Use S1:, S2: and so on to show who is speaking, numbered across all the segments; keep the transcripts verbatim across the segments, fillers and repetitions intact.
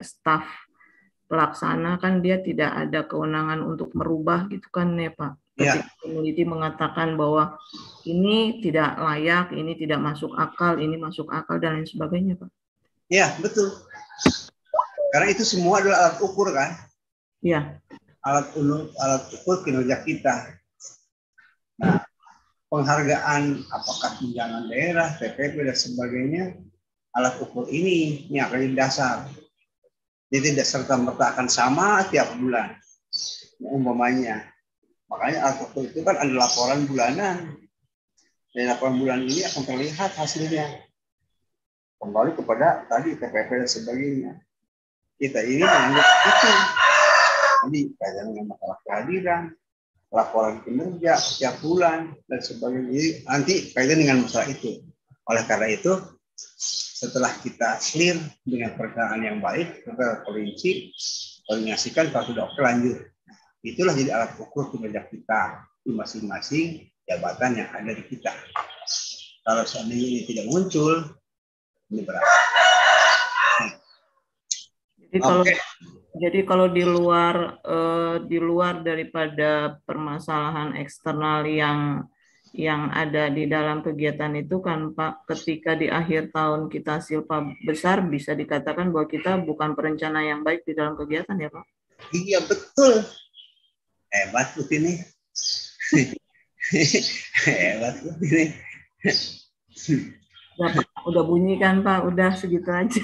S1: staf pelaksana kan dia tidak ada kewenangan untuk merubah gitu kan ya Pak. Ketika ya. Peneliti mengatakan bahwa ini tidak layak, ini tidak masuk akal, ini masuk akal dan lain sebagainya Pak.
S2: Ya betul. Karena itu semua adalah alat ukur kan.
S1: Ya.
S2: Alat ukur, alat ukur kinerja kita. Nah, penghargaan apakah tunjangan daerah, T P P dan sebagainya, alat ukur ini yang akan jadi dasar. Jadi tidak serta-merta akan sama tiap bulan. Umpamanya. Makanya alat ukur itu kan ada laporan bulanan. Dan laporan bulan ini akan terlihat hasilnya. Kembali kepada tadi T P P dan sebagainya. Kita ini menganggap itu. Jadi kaitan dengan masalah kehadiran, laporan kinerja setiap bulan dan sebagainya. Jadi, nanti kaitan dengan masalah itu. Oleh karena itu, setelah kita clear dengan perencanaan yang baik, kita perinci, koordinasikan kalau sudah oke lanjut. Itulah jadi alat ukur kinerja kita di masing-masing jabatan yang ada di kita. Kalau seandainya ini tidak muncul, ini berat.
S1: Jadi kalau okay. Jadi kalau di luar eh, di luar daripada permasalahan eksternal yang yang ada di dalam kegiatan itu kan Pak, ketika di akhir tahun kita silpa besar bisa dikatakan bahwa kita bukan perencana yang baik di dalam kegiatan ya Pak?
S2: Iya betul. Hebat tuh ini. Hebat tuh ini.
S1: Udah, Pak, udah bunyi kan Pak, udah segitu aja.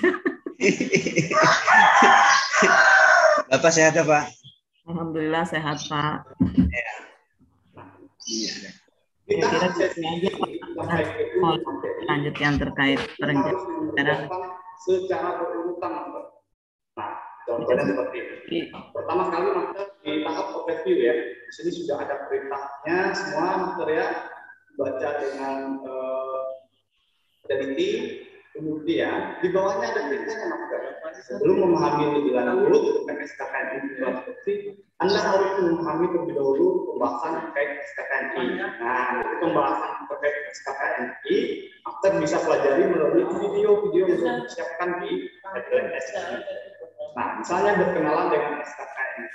S2: Bapak sehat ya Pak?
S1: Alhamdulillah sehat Pak.
S2: Ya. Iya.
S1: Saya kira gitu aja Pak. Oh, lanjut yang terkait perencanaan
S3: secara berurutan. Nah, contohnya seperti ini. Pertama kali master di tahap overview ya. Di sini sudah ada perintahnya semua master ya. Baca dengan uh, teliti. Kemudian di bawahnya ada perintahnya master. Sebelum memahami lebih lanjut tentang S K K N I seperti Anda harus memahami terlebih dahulu pembahasan terkait S K K N I. Nah, itu pembahasan terkait S K K N I master bisa pelajari melalui video-video yang sudah disiapkan di headline S K K N I. Nah, misalnya berkenalan dengan S K K N I.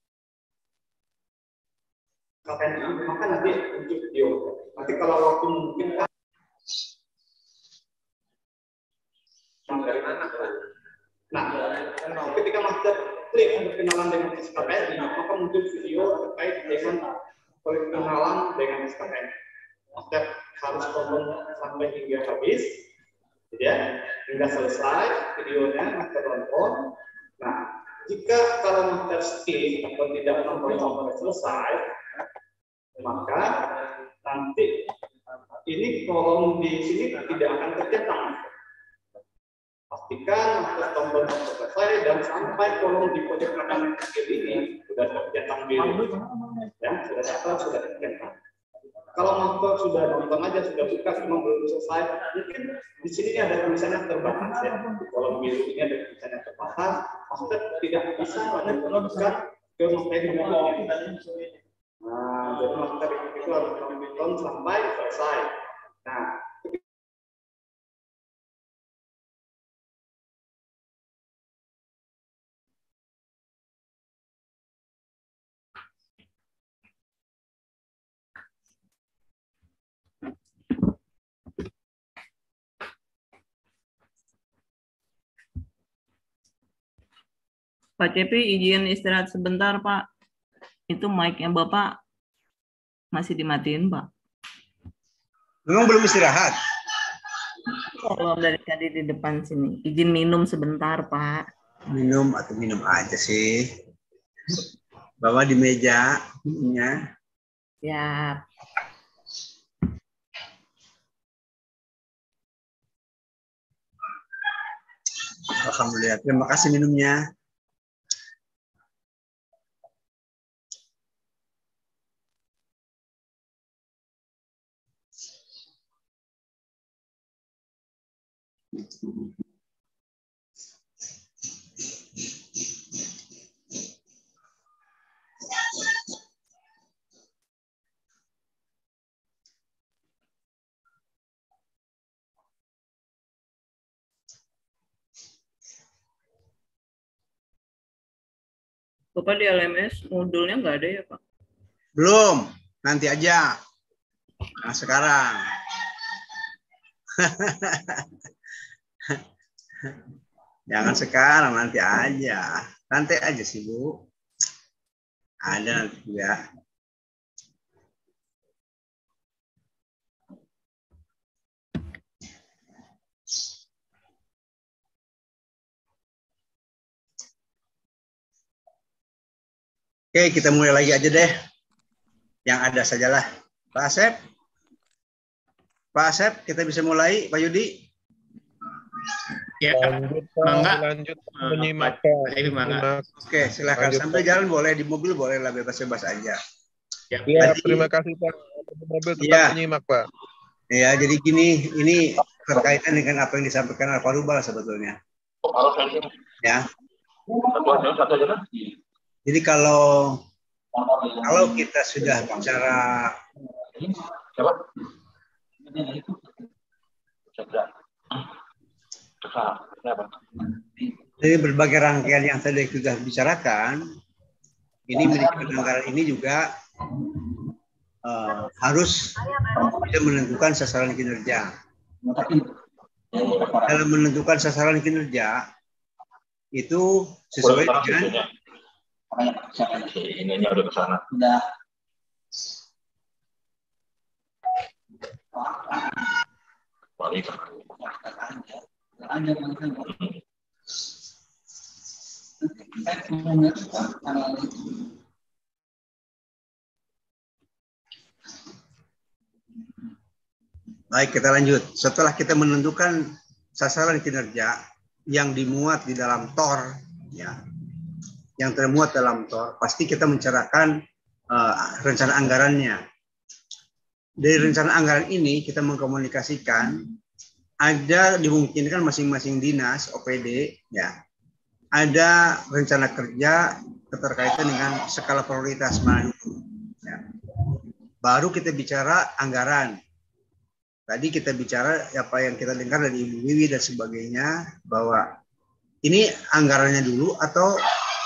S3: S K K N I, maka nanti untuk video. Nanti kalau waktu memungkinkan dari mana? Nah, ketika master klik berkenalan dengan S K K N I, maka muncul video terkait dengan perkenalan dengan S K K N I. Master harus tonton sampai hingga habis, ya, hingga selesai videonya master tonton. Nah, jika kalau master skip atau tidak nonton sampai selesai, maka nanti ini kolom di sini tidak akan tercetak. Pastikan master tonton sampai selesai dan sampai kolom di pojok kanan kiri ini sudah tercetak biru. Ya, sudah tercetak, sudah tercetak. Kalau master sudah nonton aja, sudah buka, cuma belum selesai, mungkin di sini ada tulisannya terbatas ya. Di kolom biru ini ada tulisannya terbatas. Master tidak bisa meneruskan ke materi berikutnya. Nah, jadi master itu harus menonton sampai selesai. Nah,
S1: Pak Cepi izin istirahat sebentar Pak. Itu mic-nya Bapak masih dimatiin Pak.
S2: Memang belum istirahat?
S1: Kalau dari tadi di depan sini. Izin minum sebentar Pak.
S2: Minum atau minum aja sih. Bawa di meja. Ya.
S1: Ya.
S2: Alhamdulillah. Terima kasih minumnya.
S1: Bapak di L M S modulnya nggak ada ya Pak?
S2: Belum, nanti aja. Nah, sekarang. Jangan sekarang, nanti aja. Santai aja sih, Bu. Ada nanti juga. Oke, kita mulai lagi aja deh. Yang ada sajalah. Pak Asep. Pak Asep, kita bisa mulai. Pak Yudi.
S4: Ya,
S5: lanjut,
S4: mangga.
S5: lanjut
S4: Uh,
S5: menyimak.
S4: Pak Ibu, mangga.
S2: Oke, silakan.
S5: Lanjut,
S2: Sambil
S5: Pak.
S2: jalan boleh, di mobil boleh lah, bebas-bebas aja.
S4: Ya,
S5: Ya,
S2: Tadi-
S5: terima kasih Pak. Di mobil tetap
S2: Iya.
S5: menyimak Pak.
S2: Ya, jadi gini, ini berkaitan dengan apa yang disampaikan Al Farubal sebetulnya. Ya. Jadi kalau kalau kita sudah bicara dari berbagai rangkaian yang tadi sudah bicarakan, ini manajemen anggaran ini juga uh, harus bisa menentukan sasaran kinerja. Dalam menentukan sasaran kinerja itu sesuai dengan
S6: ininya udah ke sana. Udah. Balik.
S2: Baik, kita lanjut. Setelah kita menentukan sasaran kinerja yang dimuat di dalam T O R, ya, yang termuat dalam T O R, pasti kita mencerahkan uh, rencana anggarannya. Dari rencana anggaran ini kita mengkomunikasikan, ada dimungkinkan masing-masing dinas O P D, ya, ada rencana kerja keterkaitan dengan skala prioritas mana dulu. Ya. Baru kita bicara anggaran. Tadi kita bicara apa yang kita dengar dari Ibu Wiwi dan sebagainya, bahwa ini anggarannya dulu atau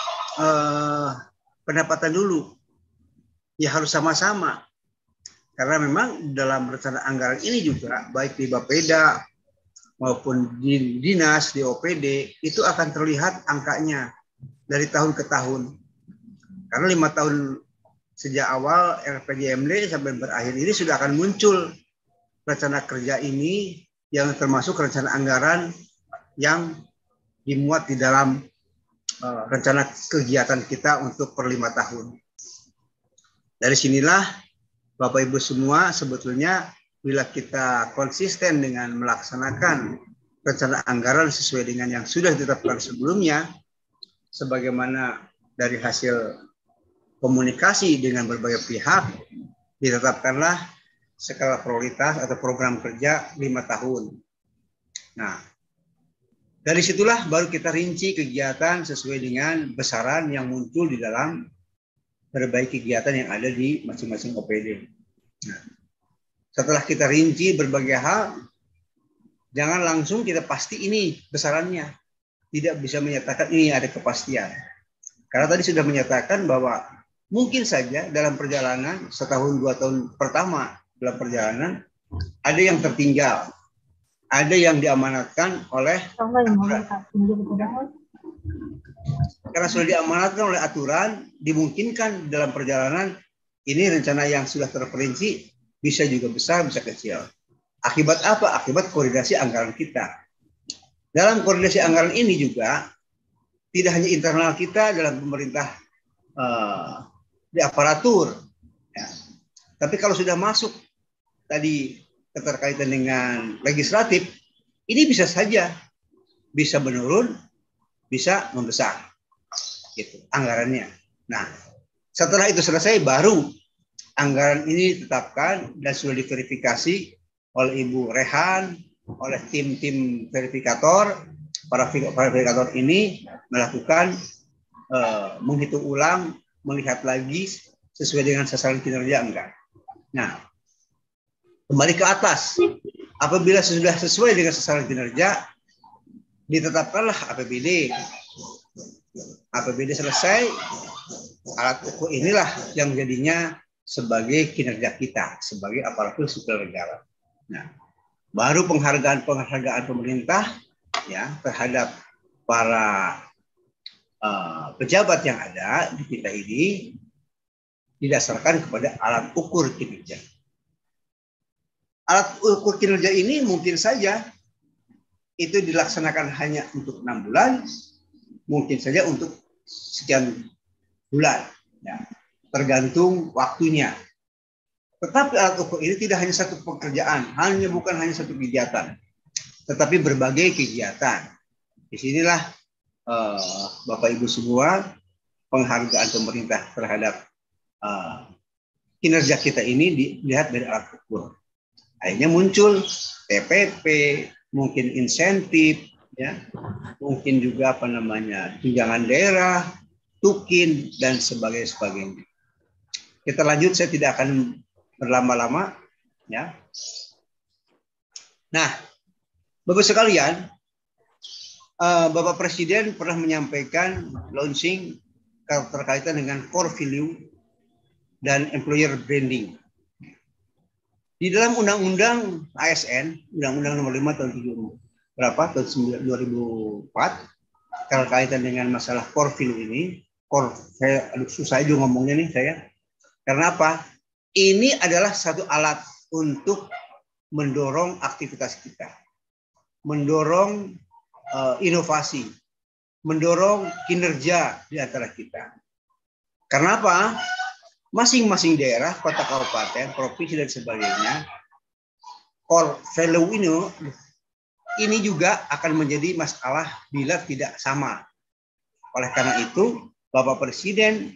S2: eh, pendapatan dulu. Ya harus sama-sama. Karena memang dalam rencana anggaran ini juga, baik di Bapeda maupun di dinas, di O P D, itu akan terlihat angkanya dari tahun ke tahun. Karena lima tahun sejak awal R P J M D sampai berakhir ini sudah akan muncul rencana kerja ini yang termasuk rencana anggaran yang dimuat di dalam uh, rencana kegiatan kita untuk per lima tahun. Dari sinilah Bapak Ibu semua sebetulnya bila kita konsisten dengan melaksanakan rencana anggaran sesuai dengan yang sudah ditetapkan sebelumnya, sebagaimana dari hasil komunikasi dengan berbagai pihak, ditetapkanlah skala prioritas atau program kerja lima tahun. Nah, dari situlah baru kita rinci kegiatan sesuai dengan besaran yang muncul di dalam berbagai kegiatan yang ada di masing-masing O P D. Nah, setelah kita rinci berbagai hal, jangan langsung kita pasti ini besarannya. Tidak bisa menyatakan ini ada kepastian. Karena tadi sudah menyatakan bahwa mungkin saja dalam perjalanan setahun dua tahun pertama dalam perjalanan ada yang tertinggal, ada yang diamanatkan oleh aturan. Karena sudah diamanatkan oleh aturan, dimungkinkan dalam perjalanan ini rencana yang sudah terperinci bisa juga besar, bisa kecil. Akibat apa? Akibat koordinasi anggaran kita. Dalam koordinasi anggaran ini juga tidak hanya internal kita dalam pemerintah uh, di aparatur, ya. Tapi kalau sudah masuk tadi keterkaitan dengan legislatif, ini bisa saja bisa menurun, bisa membesar, gitu anggarannya. Nah, setelah itu selesai, baru anggaran ini ditetapkan dan sudah diverifikasi oleh Ibu Rehan, oleh tim-tim verifikator. Para verifikator ini melakukan uh, menghitung ulang, melihat lagi sesuai dengan sasaran kinerja enggak. Nah, kembali ke atas. Apabila sudah sesuai dengan sasaran kinerja, ditetapkanlah A P B D. A P B D selesai, alat ukur inilah yang jadinya sebagai kinerja kita sebagai aparatur sipil negara. Nah, baru penghargaan-penghargaan pemerintah ya terhadap para uh, pejabat yang ada di kita ini didasarkan kepada alat ukur kinerja. Alat ukur kinerja ini mungkin saja itu dilaksanakan hanya untuk enam bulan, mungkin saja untuk sekian bulan, ya, tergantung waktunya. Tetapi alat ukur ini tidak hanya satu pekerjaan, hanya bukan hanya satu kegiatan, tetapi berbagai kegiatan. Disinilah uh, Bapak Ibu semua penghargaan pemerintah terhadap uh, kinerja kita ini dilihat dari alat ukur. Akhirnya muncul T P P, mungkin insentif, ya, mungkin juga apa namanya tunjangan daerah, tukin dan sebagainya sebagainya. Kita lanjut, saya tidak akan berlama-lama, ya. Nah, Bapak sekalian, uh, Bapak Presiden pernah menyampaikan launching terkaitan dengan core value dan employer branding. Di dalam Undang-Undang A S N, Undang-Undang Nomor lima tahun tujuh berapa tahun dua ribu empat terkaitan dengan masalah core value ini, core, saya aduh susah juga ngomongnya nih saya. Karena apa? Ini adalah satu alat untuk mendorong aktivitas kita, mendorong uh, inovasi, mendorong kinerja di antara kita. Karena apa? Masing-masing daerah, kota kabupaten, provinsi dan sebagainya, core value ini, ini juga akan menjadi masalah bila tidak sama. Oleh karena itu, Bapak Presiden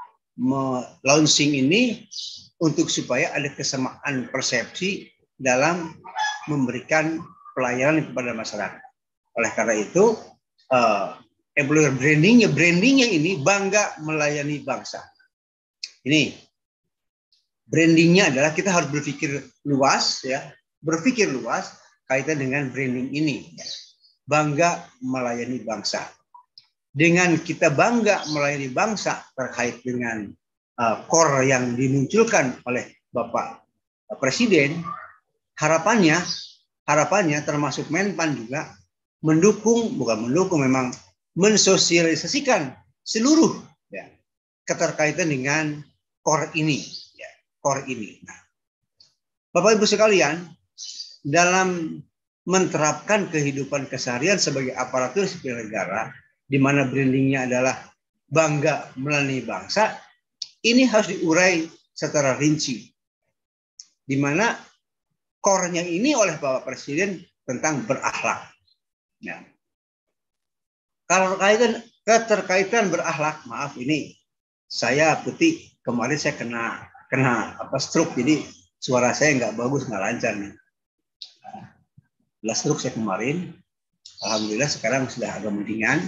S2: launching ini untuk supaya ada kesamaan persepsi dalam memberikan pelayanan kepada masyarakat. Oleh karena itu, uh, employer brandingnya, brandingnya ini bangga melayani bangsa. Ini brandingnya adalah kita harus berpikir luas, ya, berpikir luas kaitan dengan branding ini, ya. Bangga melayani bangsa. Dengan kita bangga melayani bangsa terkait dengan uh, core yang dimunculkan oleh Bapak Presiden, harapannya, harapannya termasuk Menpan juga mendukung, bukan mendukung, memang mensosialisasikan seluruh, ya, keterkaitan dengan core ini, ya, core ini. Nah, Bapak Ibu sekalian, dalam menerapkan kehidupan keseharian sebagai aparatur sipil negara, di mana brandingnya adalah bangga melayani bangsa, ini harus diurai secara rinci. Di mana core-nya ini oleh Bapak Presiden tentang berakhlak. Nah, kalau kaitan keterkaitan berakhlak, maaf ini saya putih kemarin saya kena kena apa stroke, jadi suara saya nggak bagus, nggak lancar nih. Nah, stroke saya kemarin, alhamdulillah sekarang sudah agak mendingan.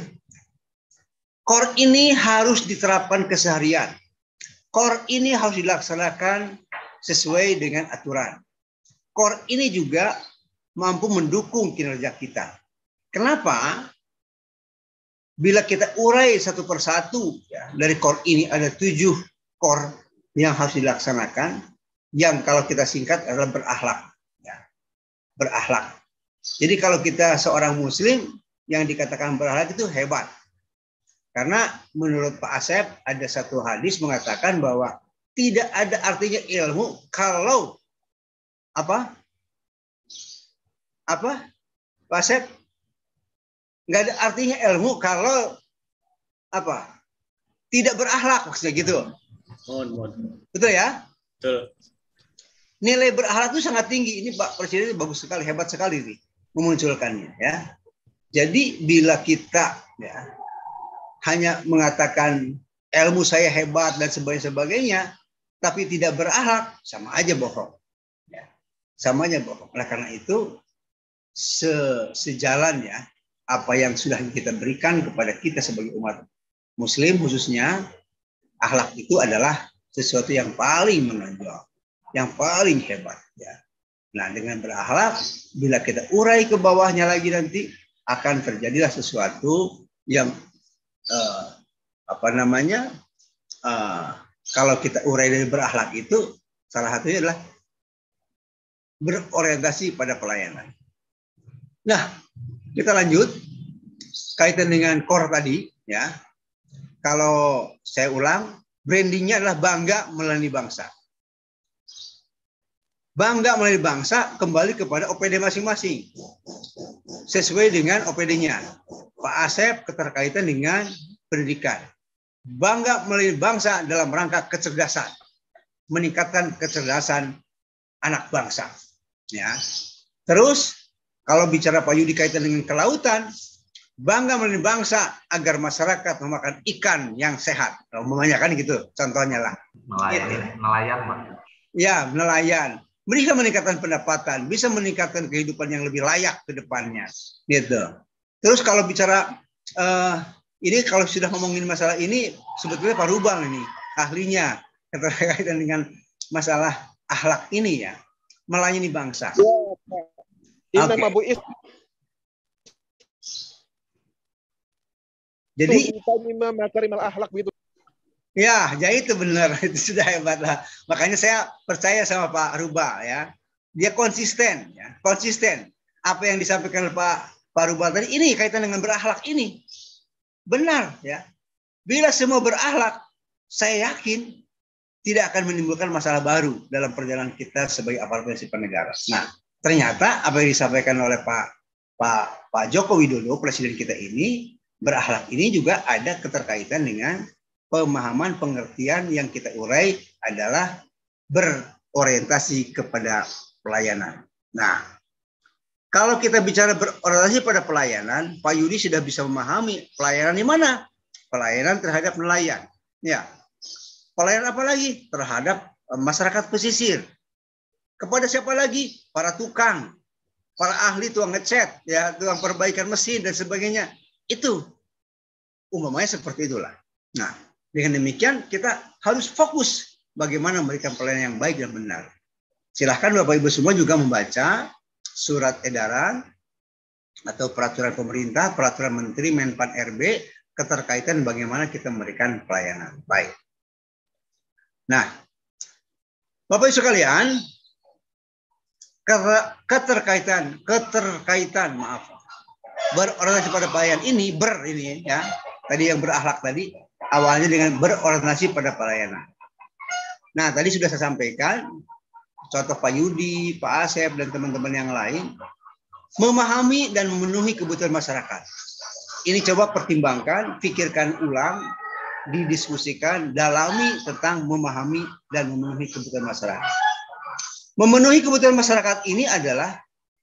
S2: Core ini harus diterapkan keseharian. Core ini harus dilaksanakan sesuai dengan aturan. Core ini juga mampu mendukung kinerja kita. Kenapa? Bila kita urai satu persatu, ya, dari core ini ada tujuh core yang harus dilaksanakan, yang kalau kita singkat adalah berakhlak. Ya. Berakhlak. Jadi kalau kita seorang Muslim yang dikatakan berakhlak itu hebat. Karena menurut Pak Asep ada satu hadis mengatakan bahwa tidak ada artinya ilmu kalau apa? Apa? Pak Asep? Nggak ada artinya ilmu kalau apa? Tidak berakhlak, maksudnya gitu.
S4: Mohon, mohon.
S2: Betul ya?
S4: Betul.
S2: Nilai berakhlak itu sangat tinggi. Ini Pak Presiden bagus sekali, hebat sekali nih memunculkannya, ya. Jadi bila kita, ya, hanya mengatakan ilmu saya hebat dan sebagainya, tapi tidak berakhlak, sama aja bohong. Ya. Sama aja bohong. Oleh karena itu, se sejalan, ya, apa yang sudah kita berikan kepada kita sebagai umat Muslim khususnya, akhlak itu adalah sesuatu yang paling menonjol, yang paling hebat. Ya. Nah, dengan berakhlak, bila kita urai ke bawahnya lagi nanti, akan terjadilah sesuatu yang Uh, apa namanya uh, kalau kita urai dari berakhlak itu salah satunya adalah berorientasi pada pelayanan. Nah, kita lanjut kaitan dengan core tadi, ya. Kalau saya ulang, brandingnya adalah bangga melayani bangsa. Bangga melayani bangsa kembali kepada O P D masing-masing. Sesuai dengan O P D-nya. Pak Asep keterkaitan dengan pendidikan. Bangga melayani bangsa dalam rangka kecerdasan. Meningkatkan kecerdasan anak bangsa. Ya. Terus, kalau bicara Pak Yudi kaitan dengan kelautan, bangga melayani bangsa agar masyarakat memakan ikan yang sehat. Umumnya kan gitu, contohnya lah.
S6: Nelayan,
S2: gitu.
S6: nelayan, Pak.
S2: Ya, nelayan. Mereka meningkatkan pendapatan, bisa meningkatkan kehidupan yang lebih layak ke depannya. Gitu. Terus kalau bicara, uh, ini kalau sudah ngomongin masalah ini, sebetulnya Pak Rubang ini, ahlinya, terkaitan dengan masalah akhlak ini ya, melayani bangsa.
S5: Ya, Imam
S2: Okay.
S5: Abu Is.
S2: Jadi
S5: Imam Makarim al-Akhlak begitu.
S2: ya, ya itu benar, itu sudah hebat lah. Makanya saya percaya sama Pak Ruba ya, dia konsisten, ya, konsisten. Apa yang disampaikan oleh Pak Pak Ruba tadi ini kaitan dengan berakhlak ini benar ya. Bila semua berakhlak, saya yakin tidak akan menimbulkan masalah baru dalam perjalanan kita sebagai aparatur sipil negara. Nah, ternyata apa yang disampaikan oleh Pak Pak Pak Joko Widodo, presiden kita ini, berakhlak ini juga ada keterkaitan dengan pemahaman pengertian yang kita urai adalah berorientasi kepada pelayanan. Nah, kalau kita bicara berorientasi pada pelayanan, Pak Yudi sudah bisa memahami pelayanan di mana? Pelayanan terhadap nelayan. Ya. Pelayanan apa lagi? Terhadap masyarakat pesisir. Kepada siapa lagi? Para tukang, para ahli tukang ngecat, ya, tukang perbaikan mesin dan sebagainya. Itu umumnya seperti itulah. Nah, dengan demikian kita harus fokus bagaimana memberikan pelayanan yang baik dan benar. Silahkan Bapak Ibu semua juga membaca surat edaran atau peraturan pemerintah, peraturan Menteri Menpan R B keterkaitan bagaimana kita memberikan pelayanan baik. Nah, Bapak Ibu sekalian, keterkaitan, keterkaitan, maaf, berorientasi pada pelayanan ini, ber ini ya, tadi yang berakhlak tadi, awalnya dengan berorientasi pada pelayanan. Nah, tadi sudah saya sampaikan, contoh Pak Yudi, Pak Asep, dan teman-teman yang lain, memahami dan memenuhi kebutuhan masyarakat. Ini coba pertimbangkan, pikirkan ulang, didiskusikan, dalami tentang memahami dan memenuhi kebutuhan masyarakat. Memenuhi kebutuhan masyarakat ini adalah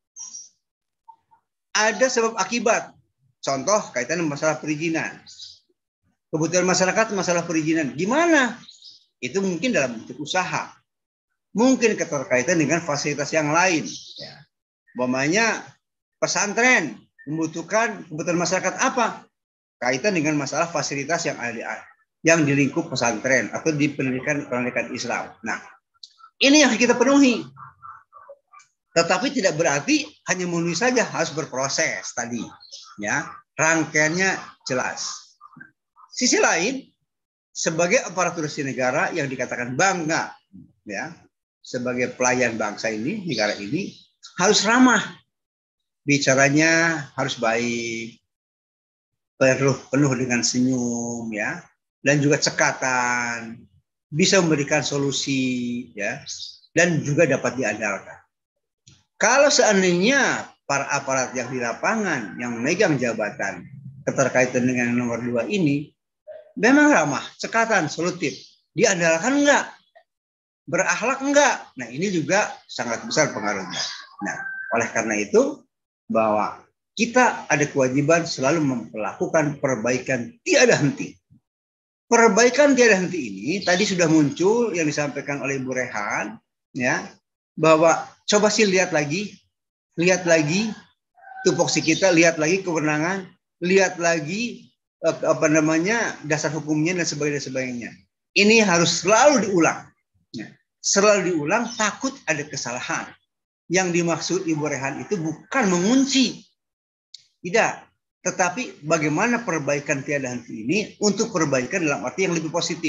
S2: ada sebab akibat. Contoh kaitan dengan masalah perizinan. Kebutuhan masyarakat masalah perizinan. Gimana? Itu mungkin dalam bentuk usaha. Mungkin keterkaitan dengan fasilitas yang lain. Ya. Umpamanya pesantren membutuhkan kebutuhan masyarakat apa? Kaitan dengan masalah fasilitas yang ada di, yang di lingkup pesantren atau di pendidikan pendidikan Islam. Nah, ini yang kita penuhi. Tetapi tidak berarti hanya memenuhi saja, harus berproses tadi. Ya, rangkaiannya jelas. Sisi lain, sebagai aparatur sipil negara yang dikatakan bangga, ya, sebagai pelayan bangsa ini, negara ini harus ramah, bicaranya harus baik, penuh penuh dengan senyum, ya, dan juga cekatan, bisa memberikan solusi, ya, dan juga dapat diandalkan. Kalau seandainya para aparat yang di lapangan yang memegang jabatan keterkaitan dengan nomor dua ini memang ramah, cekatan, solutif, diandalkan enggak? Berakhlak enggak? Nah, ini juga sangat besar pengaruhnya. Nah, oleh karena itu bahwa kita ada kewajiban selalu melakukan perbaikan tiada henti. Perbaikan tiada henti ini tadi sudah muncul yang disampaikan oleh Ibu Rehan, ya, bahwa coba sih lihat lagi, lihat lagi tupoksi kita, lihat lagi kewenangan, lihat lagi apa namanya dasar hukumnya dan sebagainya, sebagainya. Ini harus selalu diulang, ya. Selalu diulang, takut ada kesalahan. Yang dimaksud Ibu Rehan itu bukan mengunci, tidak, tetapi bagaimana perbaikan tiada henti ini untuk perbaikan dalam arti yang lebih positif,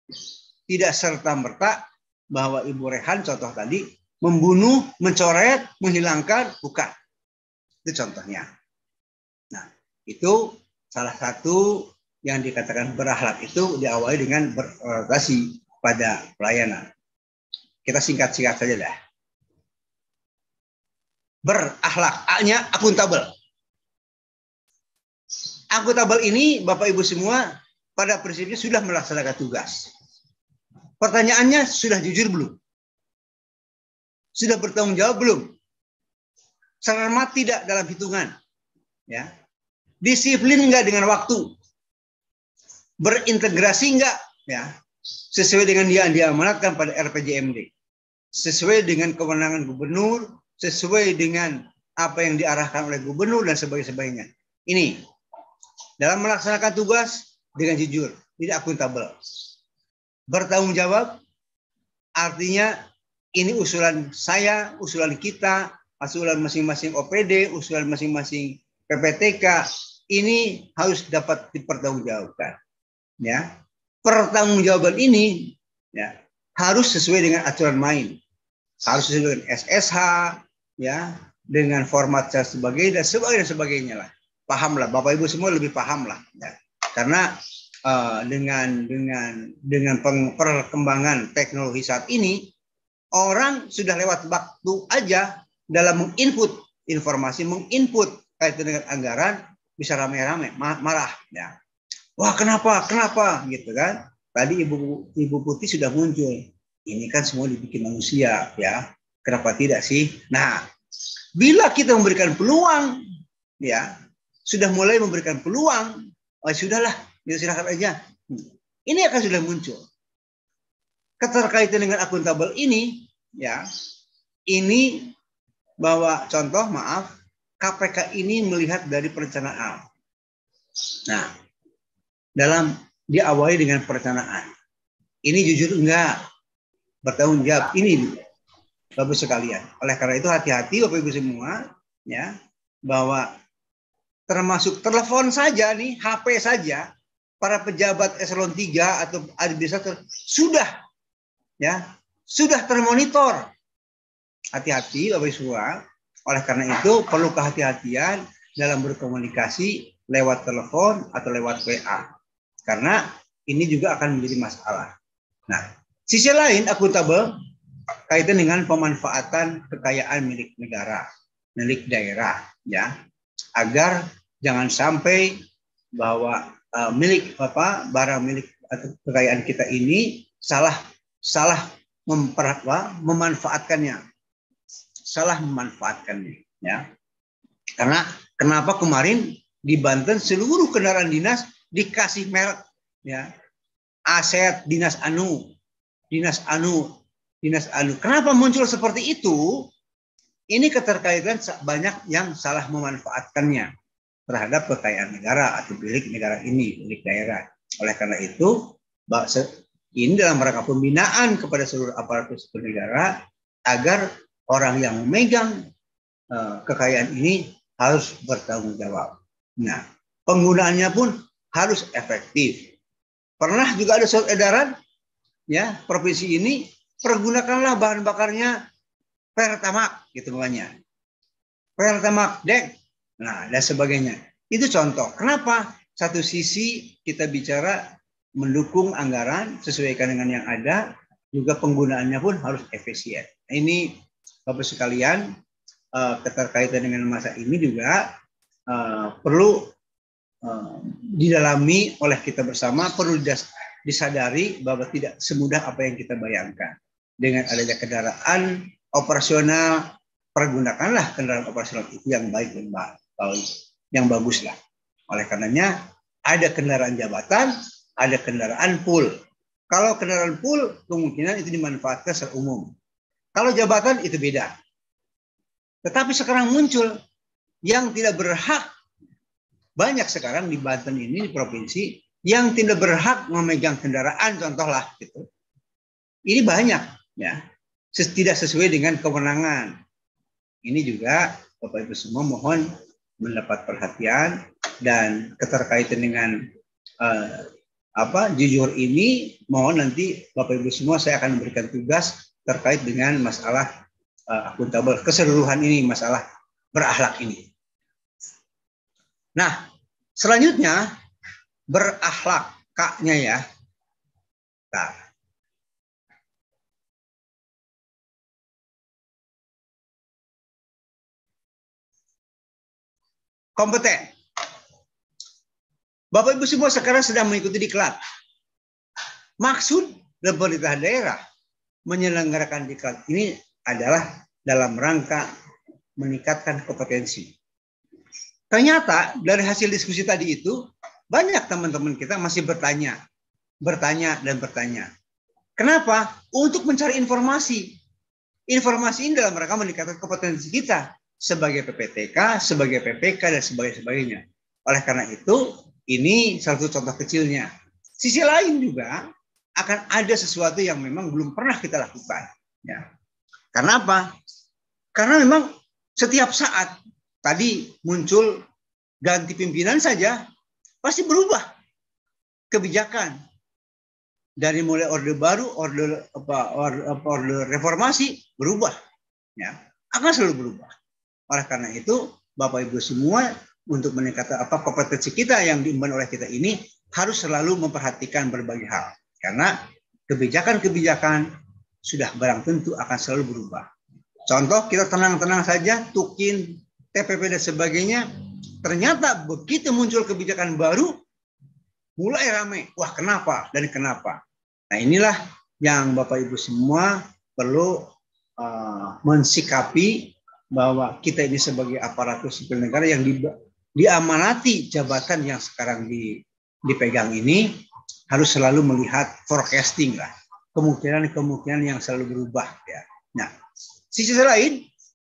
S2: Tidak serta-merta bahwa Ibu Rehan contoh tadi membunuh, mencoret, menghilangkan, bukan. Itu contohnya. Nah, itu salah satu yang dikatakan berakhlak itu diawali dengan berorientasi pada pelayanan. Kita singkat-singkat saja dah. Berakhlak, A-nya akuntabel. Akuntabel ini Bapak Ibu semua pada prinsipnya sudah melaksanakan tugas. Pertanyaannya, sudah jujur belum? Sudah bertanggung jawab belum? Cermat tidak dalam hitungan? Ya. Disiplin enggak dengan waktu? Berintegrasi enggak? Ya. Sesuai dengan yang diamanatkan pada R P J M D. Sesuai dengan kewenangan gubernur, sesuai dengan apa yang diarahkan oleh gubernur dan sebagainya. Ini dalam melaksanakan tugas dengan jujur, tidak akuntabel. Bertanggung jawab artinya ini usulan saya, usulan kita, usulan masing-masing O P D, usulan masing-masing P P T K, ini harus dapat dipertanggungjawabkan. Ya, pertanggungjawaban ini ya harus sesuai dengan aturan main, harus sesuai dengan S S H, ya, dengan format dan sebagainya dan sebagainya dan sebagainya lah. Pahamlah, Bapak Ibu semua lebih paham lah, ya. Karena uh, dengan dengan dengan perkembangan teknologi saat ini, orang sudah lewat waktu aja dalam menginput informasi, menginput kaitan dengan anggaran bisa rame-rame marah, ya. Wah, kenapa? Kenapa? Gitu kan? Tadi Ibu Ibu Putih sudah muncul. Ini kan semua dibikin manusia, ya. Kenapa tidak sih? Nah, bila kita memberikan peluang, ya, sudah mulai memberikan peluang, oh sudahlah, ya silakan aja. Ini akan sudah muncul. Keterkaitan dengan akuntabel ini, ya, ini bahwa contoh maaf, K P K ini melihat dari perencanaan. Nah, dalam diawali dengan perencanaan. Ini jujur enggak? Bertanggung jawab. Ini Bapak sekalian. Oleh karena itu hati-hati Bapak Ibu semua, ya, bahwa termasuk telepon saja nih, H P saja, para pejabat eselon tiga atau administrator sudah, ya, sudah termonitor. Hati-hati Bapak Ibu semua. Oleh karena itu perlu kehati-hatian dalam berkomunikasi lewat telepon atau lewat W A. Karena ini juga akan menjadi masalah. Nah, sisi lain akuntabel kaitan dengan pemanfaatan kekayaan milik negara, milik daerah, ya, agar jangan sampai bahwa uh, milik apa barang milik atau kekayaan kita ini salah salah memper, memanfaatkannya, salah memanfaatkannya, ya. Karena kenapa kemarin di Banten seluruh kendaraan dinas dikasih merek, ya, aset dinas anu, dinas anu, dinas anu. Kenapa muncul seperti itu? Ini keterkaitan banyak yang salah memanfaatkannya terhadap kekayaan negara atau milik negara ini, milik daerah. Oleh karena itu, ini dalam rangka pembinaan kepada seluruh aparatur sipil negara agar orang yang memegang uh, kekayaan ini harus bertanggung jawab. Nah, penggunaannya pun harus efektif. Pernah juga ada surat edaran, ya, provinsi ini pergunakanlah bahan bakarnya Pertamax, gitu namanya. Pertamax dek, nah dan sebagainya. Itu contoh. Kenapa? Satu sisi kita bicara mendukung anggaran sesuaikan dengan yang ada, juga penggunaannya pun harus efisien. Ini Bapak sekalian, uh, keterkaitan dengan masa ini juga uh, perlu uh, didalami oleh kita bersama, perlu disadari bahwa tidak semudah apa yang kita bayangkan. Dengan adanya kendaraan operasional, pergunakanlah kendaraan operasional itu yang baik dan baik, yang bagus lah. Oleh karenanya ada kendaraan jabatan, ada kendaraan pool. Kalau kendaraan pool kemungkinan itu dimanfaatkan secara umum. Kalau jabatan itu beda. Tetapi sekarang muncul yang tidak berhak, banyak sekarang di Banten ini di provinsi yang tidak berhak memegang kendaraan, contohlah gitu. Ini banyak, ya, tidak sesuai dengan kewenangan. Ini juga Bapak Ibu semua mohon mendapat perhatian dan keterkaitan dengan uh, apa jujur ini, mohon nanti Bapak Ibu semua saya akan memberikan tugas terkait dengan masalah uh, akuntabel keseluruhan ini, masalah berakhlak ini. Nah, selanjutnya berakhlak K-nya ya. Nah, kompeten. Bapak Ibu semua sekarang sedang mengikuti diklat. Maksud pemerintah daerah menyelenggarakan diklat ini adalah dalam rangka meningkatkan kompetensi. Ternyata dari hasil diskusi tadi itu banyak teman-teman kita masih bertanya, bertanya dan bertanya. Kenapa? Untuk mencari informasi. Informasi ini dalam rangka meningkatkan kompetensi kita sebagai P P T K, sebagai P P K dan sebagainya. Oleh karena itu, ini satu contoh kecilnya. Sisi lain juga akan ada sesuatu yang memang belum pernah kita lakukan. Ya. Karena apa? Karena memang setiap saat tadi muncul ganti pimpinan saja pasti berubah kebijakan. Dari mulai orde baru, orde apa, orde, apa, orde reformasi berubah. Ya. Akan selalu berubah. Oleh karena itu, Bapak Ibu semua untuk meningkatkan apa kompetensi kita yang diemban oleh kita ini harus selalu memperhatikan berbagai hal. Karena kebijakan-kebijakan sudah barang tentu akan selalu berubah. Contoh, kita tenang-tenang saja, tukin, T P P dan sebagainya. Ternyata begitu muncul kebijakan baru, mulai ramai. Wah, kenapa? Dan kenapa? Nah, inilah yang Bapak Ibu semua perlu uh, mensikapi bahwa kita ini sebagai aparatur sipil negara yang di diamanati jabatan yang sekarang di, dipegang ini harus selalu melihat forecasting lah, kemungkinan-kemungkinan yang selalu berubah ya. Nah, sisi lain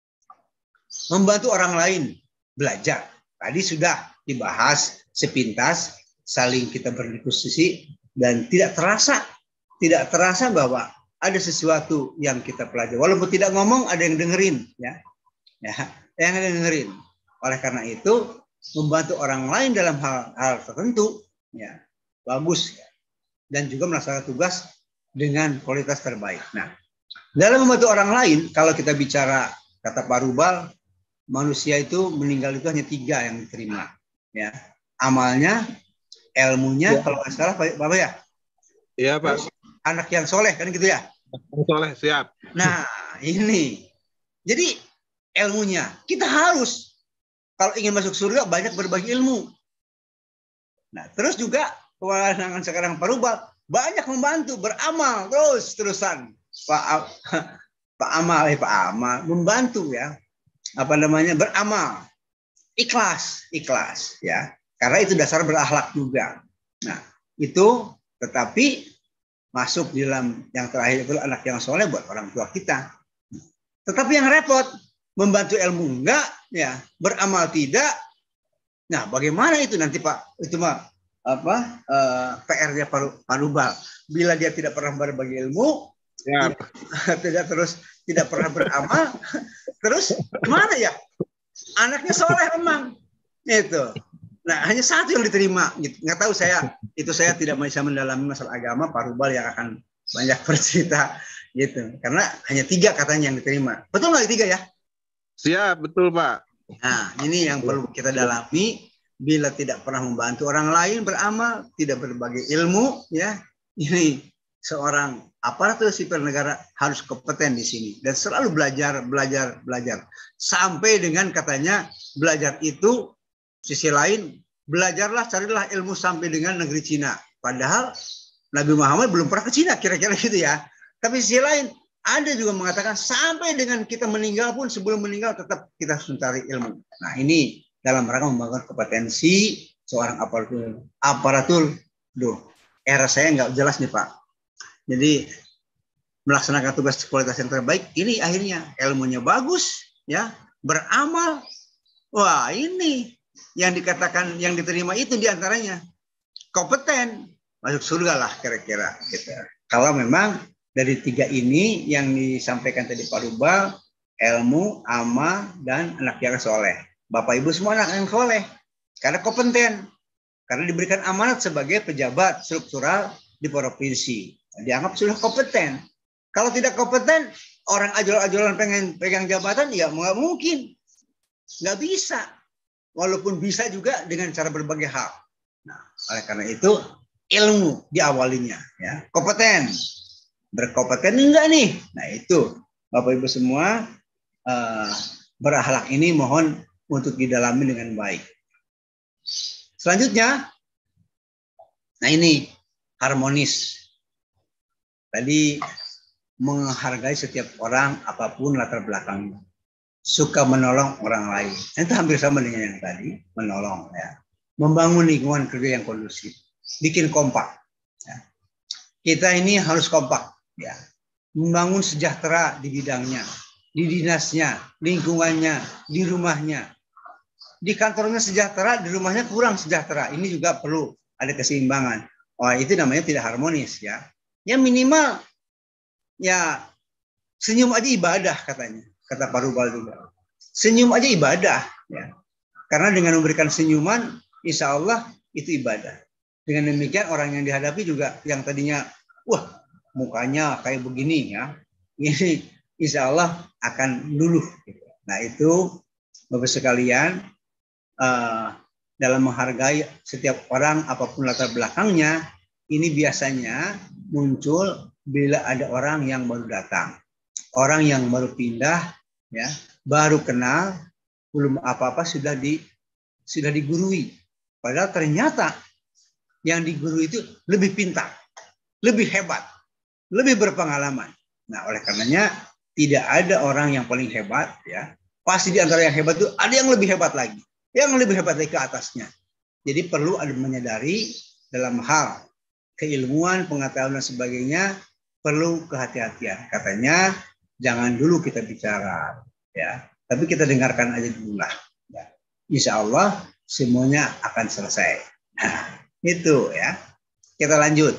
S2: membantu orang lain belajar. Tadi sudah dibahas sepintas, saling kita berdiskusi dan tidak terasa tidak terasa bahwa ada sesuatu yang kita pelajari. Walaupun tidak ngomong, ada yang dengerin ya. Ya, yang ada yang dengerin. Oleh karena itu membantu orang lain dalam hal-hal tertentu ya bagus ya. Dan juga melaksanakan tugas dengan kualitas terbaik. Nah, dalam membantu orang lain, kalau kita bicara kata Pak Rubal, manusia itu meninggal itu hanya tiga yang diterima ya, amalnya, ilmunya, ya. Kalau nggak salah Pak Bapak ya,
S5: iya Pak,
S2: anak yang soleh kan gitu ya,
S5: soleh siap.
S2: Nah ini jadi ilmunya kita harus kalau ingin masuk surga banyak berbagi ilmu. Nah, terus juga kewenangan sekarang Pak Rubal banyak membantu beramal terus terusan Pak Pak Amal eh Pak Amal membantu ya apa namanya beramal ikhlas ikhlas ya karena itu dasar berakhlak juga. Nah itu tetapi masuk di dalam yang terakhir itu anak yang soleh buat orang tua kita. Tetapi yang repot membantu ilmu enggak, ya beramal tidak. Nah, bagaimana itu nanti Pak? Itu mah apa uh, P R-nya Pak Rubal. Bila dia tidak pernah berbagi ilmu, ya. tidak, tidak terus tidak pernah beramal, terus gimana ya? Anaknya soleh memang, itu. Nah, hanya satu yang diterima. Gitu. Nggak tahu saya, itu saya tidak bisa mendalami masalah agama. Pak Rubal yang akan banyak bercerita, gitu. Karena hanya tiga katanya yang diterima. Betul nggak tiga ya?
S5: Siap, betul Pak.
S2: Nah, ini yang perlu kita dalami. Bila tidak pernah membantu orang lain beramal, tidak berbagi ilmu, ya, ini seorang aparatur sipil negara harus kompeten di sini dan selalu belajar, belajar, belajar. Sampai dengan katanya belajar itu sisi lain, belajarlah, carilah ilmu sampai dengan negeri Cina. Padahal Nabi Muhammad belum pernah ke Cina, kira-kira gitu ya. Tapi sisi lain, ada juga mengatakan sampai dengan kita meninggal pun sebelum meninggal tetap kita harus mencari ilmu. Nah ini dalam rangka membangun kompetensi seorang aparatur. Aparatur, duh, era saya nggak jelas nih Pak. Jadi melaksanakan tugas kualitas yang terbaik, ini akhirnya ilmunya bagus, ya beramal. Wah ini yang dikatakan yang diterima itu diantaranya kompeten masuk surga lah kira-kira. Gitu. Kalau memang dari tiga ini yang disampaikan tadi Pak Rubal, ilmu, amal, dan anak yang soleh. Bapak Ibu semua anak yang soleh. Karena kompeten. karena diberikan amanat sebagai pejabat struktural di provinsi. Dianggap sudah kompeten. Kalau tidak kompeten, orang ajol-ajolan pengen pegang jabatan, ya nggak mungkin. Nggak bisa. Walaupun bisa juga dengan cara berbagai hal. Nah, oleh karena itu, ilmu diawalinya. Ya. Kompeten. Berkompeten enggak nih? Nah itu, Bapak Ibu semua, uh, berakhlak ini mohon untuk didalami dengan baik. Selanjutnya, nah ini, harmonis. Tadi menghargai setiap orang apapun latar belakangnya. Suka menolong orang lain. Itu hampir sama dengan yang tadi, menolong. Ya. Membangun lingkungan kerja yang kondusif. Bikin kompak. Ya. Kita ini harus kompak. Ya. Membangun sejahtera di bidangnya. Di dinasnya, lingkungannya, di rumahnya. Di kantornya sejahtera, di rumahnya kurang sejahtera. Ini juga perlu ada keseimbangan. Wah, itu namanya tidak harmonis ya. Ya minimal ya senyum aja ibadah katanya, kata Pak Rubal juga. Senyum aja ibadah ya. Karena dengan memberikan senyuman insya Allah itu ibadah. Dengan demikian orang yang dihadapi juga yang tadinya wah mukanya kayak begini ya. Ini insya Allah akan luluh. Nah itu Bapak sekalian uh, dalam menghargai setiap orang apapun latar belakangnya, ini biasanya muncul bila ada orang yang baru datang. Orang yang baru pindah, ya, baru kenal, belum apa-apa sudah di sudah digurui. Padahal ternyata yang digurui itu lebih pintar, lebih hebat, lebih berpengalaman. Nah, oleh karenanya tidak ada orang yang paling hebat, ya. Pasti di antara yang hebat itu ada yang lebih hebat lagi, yang lebih hebat lagi ke atasnya. Jadi perlu ada menyadari dalam hal keilmuan, pengetahuan dan sebagainya perlu kehati-hatian. Katanya jangan dulu kita bicara, ya, tapi kita dengarkan aja dulu lah. Ya. Insya Allah semuanya akan selesai. Nah, itu ya. Kita lanjut.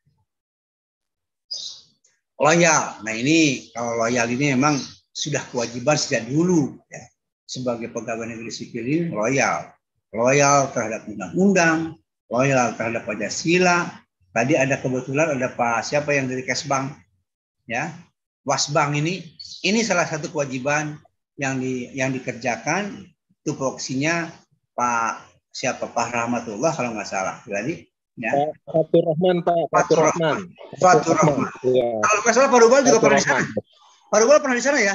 S2: Loyal. Nah ini kalau loyal ini memang sudah kewajiban sejak dulu, ya. Sebagai pegawai negeri sipil ini loyal, loyal terhadap undang-undang, loyal terhadap Pancasila. Tadi ada kebetulan ada Pak siapa yang dari Kesbang, ya, Wasbang ini, ini salah satu kewajiban yang di yang dikerjakan tupoksinya Pak siapa Pak Rahmatullah kalau nggak salah tadi, ya.
S5: Pak Fatur Rahman, Pak Fatur Rahman.
S2: Fatur Rahman. Ya. Kalau nggak salah Pak Rubal juga pernah di sana. Pak Rubal pernah di sana ya?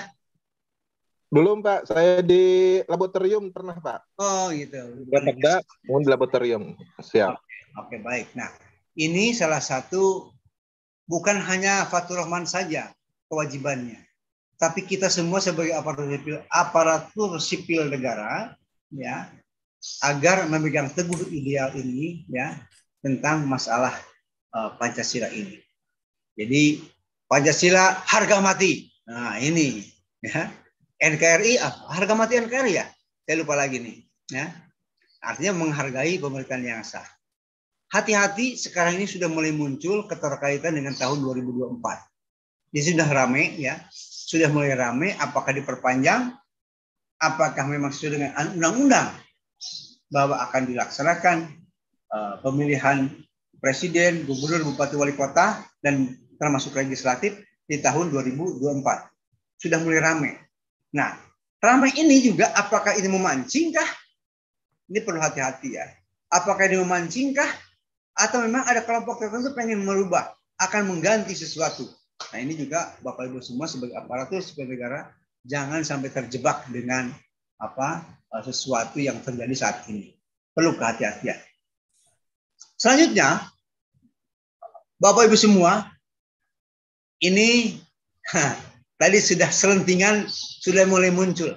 S5: Belum Pak, saya di laboratorium pernah Pak.
S2: Oh gitu.
S5: Perda, mohon di laboratorium. Siap.
S2: Oke, oke baik. Nah. Ini salah satu bukan hanya Fatur Rahman saja kewajibannya, tapi kita semua sebagai aparatur sipil, aparatur sipil negara, ya, agar memegang teguh ideal ini, ya, tentang masalah uh, Pancasila ini. Jadi Pancasila harga mati. Nah ini, ya, N K R I ah, harga mati N K R I ya. Saya lupa lagi nih, ya. Artinya menghargai pemerintahan yang sah. Hati-hati sekarang ini sudah mulai muncul keterkaitan dengan tahun dua ribu dua puluh empat. Ini sudah ramai ya, sudah mulai ramai apakah diperpanjang, apakah memang sesuai dengan undang-undang bahwa akan dilaksanakan uh, pemilihan presiden, gubernur, bupati, wali kota dan termasuk legislatif di tahun dua ribu dua puluh empat. Sudah mulai ramai. Nah, ramai ini juga apakah ini memancingkah? Ini perlu hati-hati ya. Apakah ini memancingkah? Atau memang ada kelompok tertentu pengen merubah, akan mengganti sesuatu. Nah ini juga Bapak Ibu semua sebagai aparatur sipil negara jangan sampai terjebak dengan apa sesuatu yang terjadi saat ini. Perlu kehati-hatian. Selanjutnya, Bapak Ibu semua, ini ha, tadi sudah selentingan sudah mulai muncul.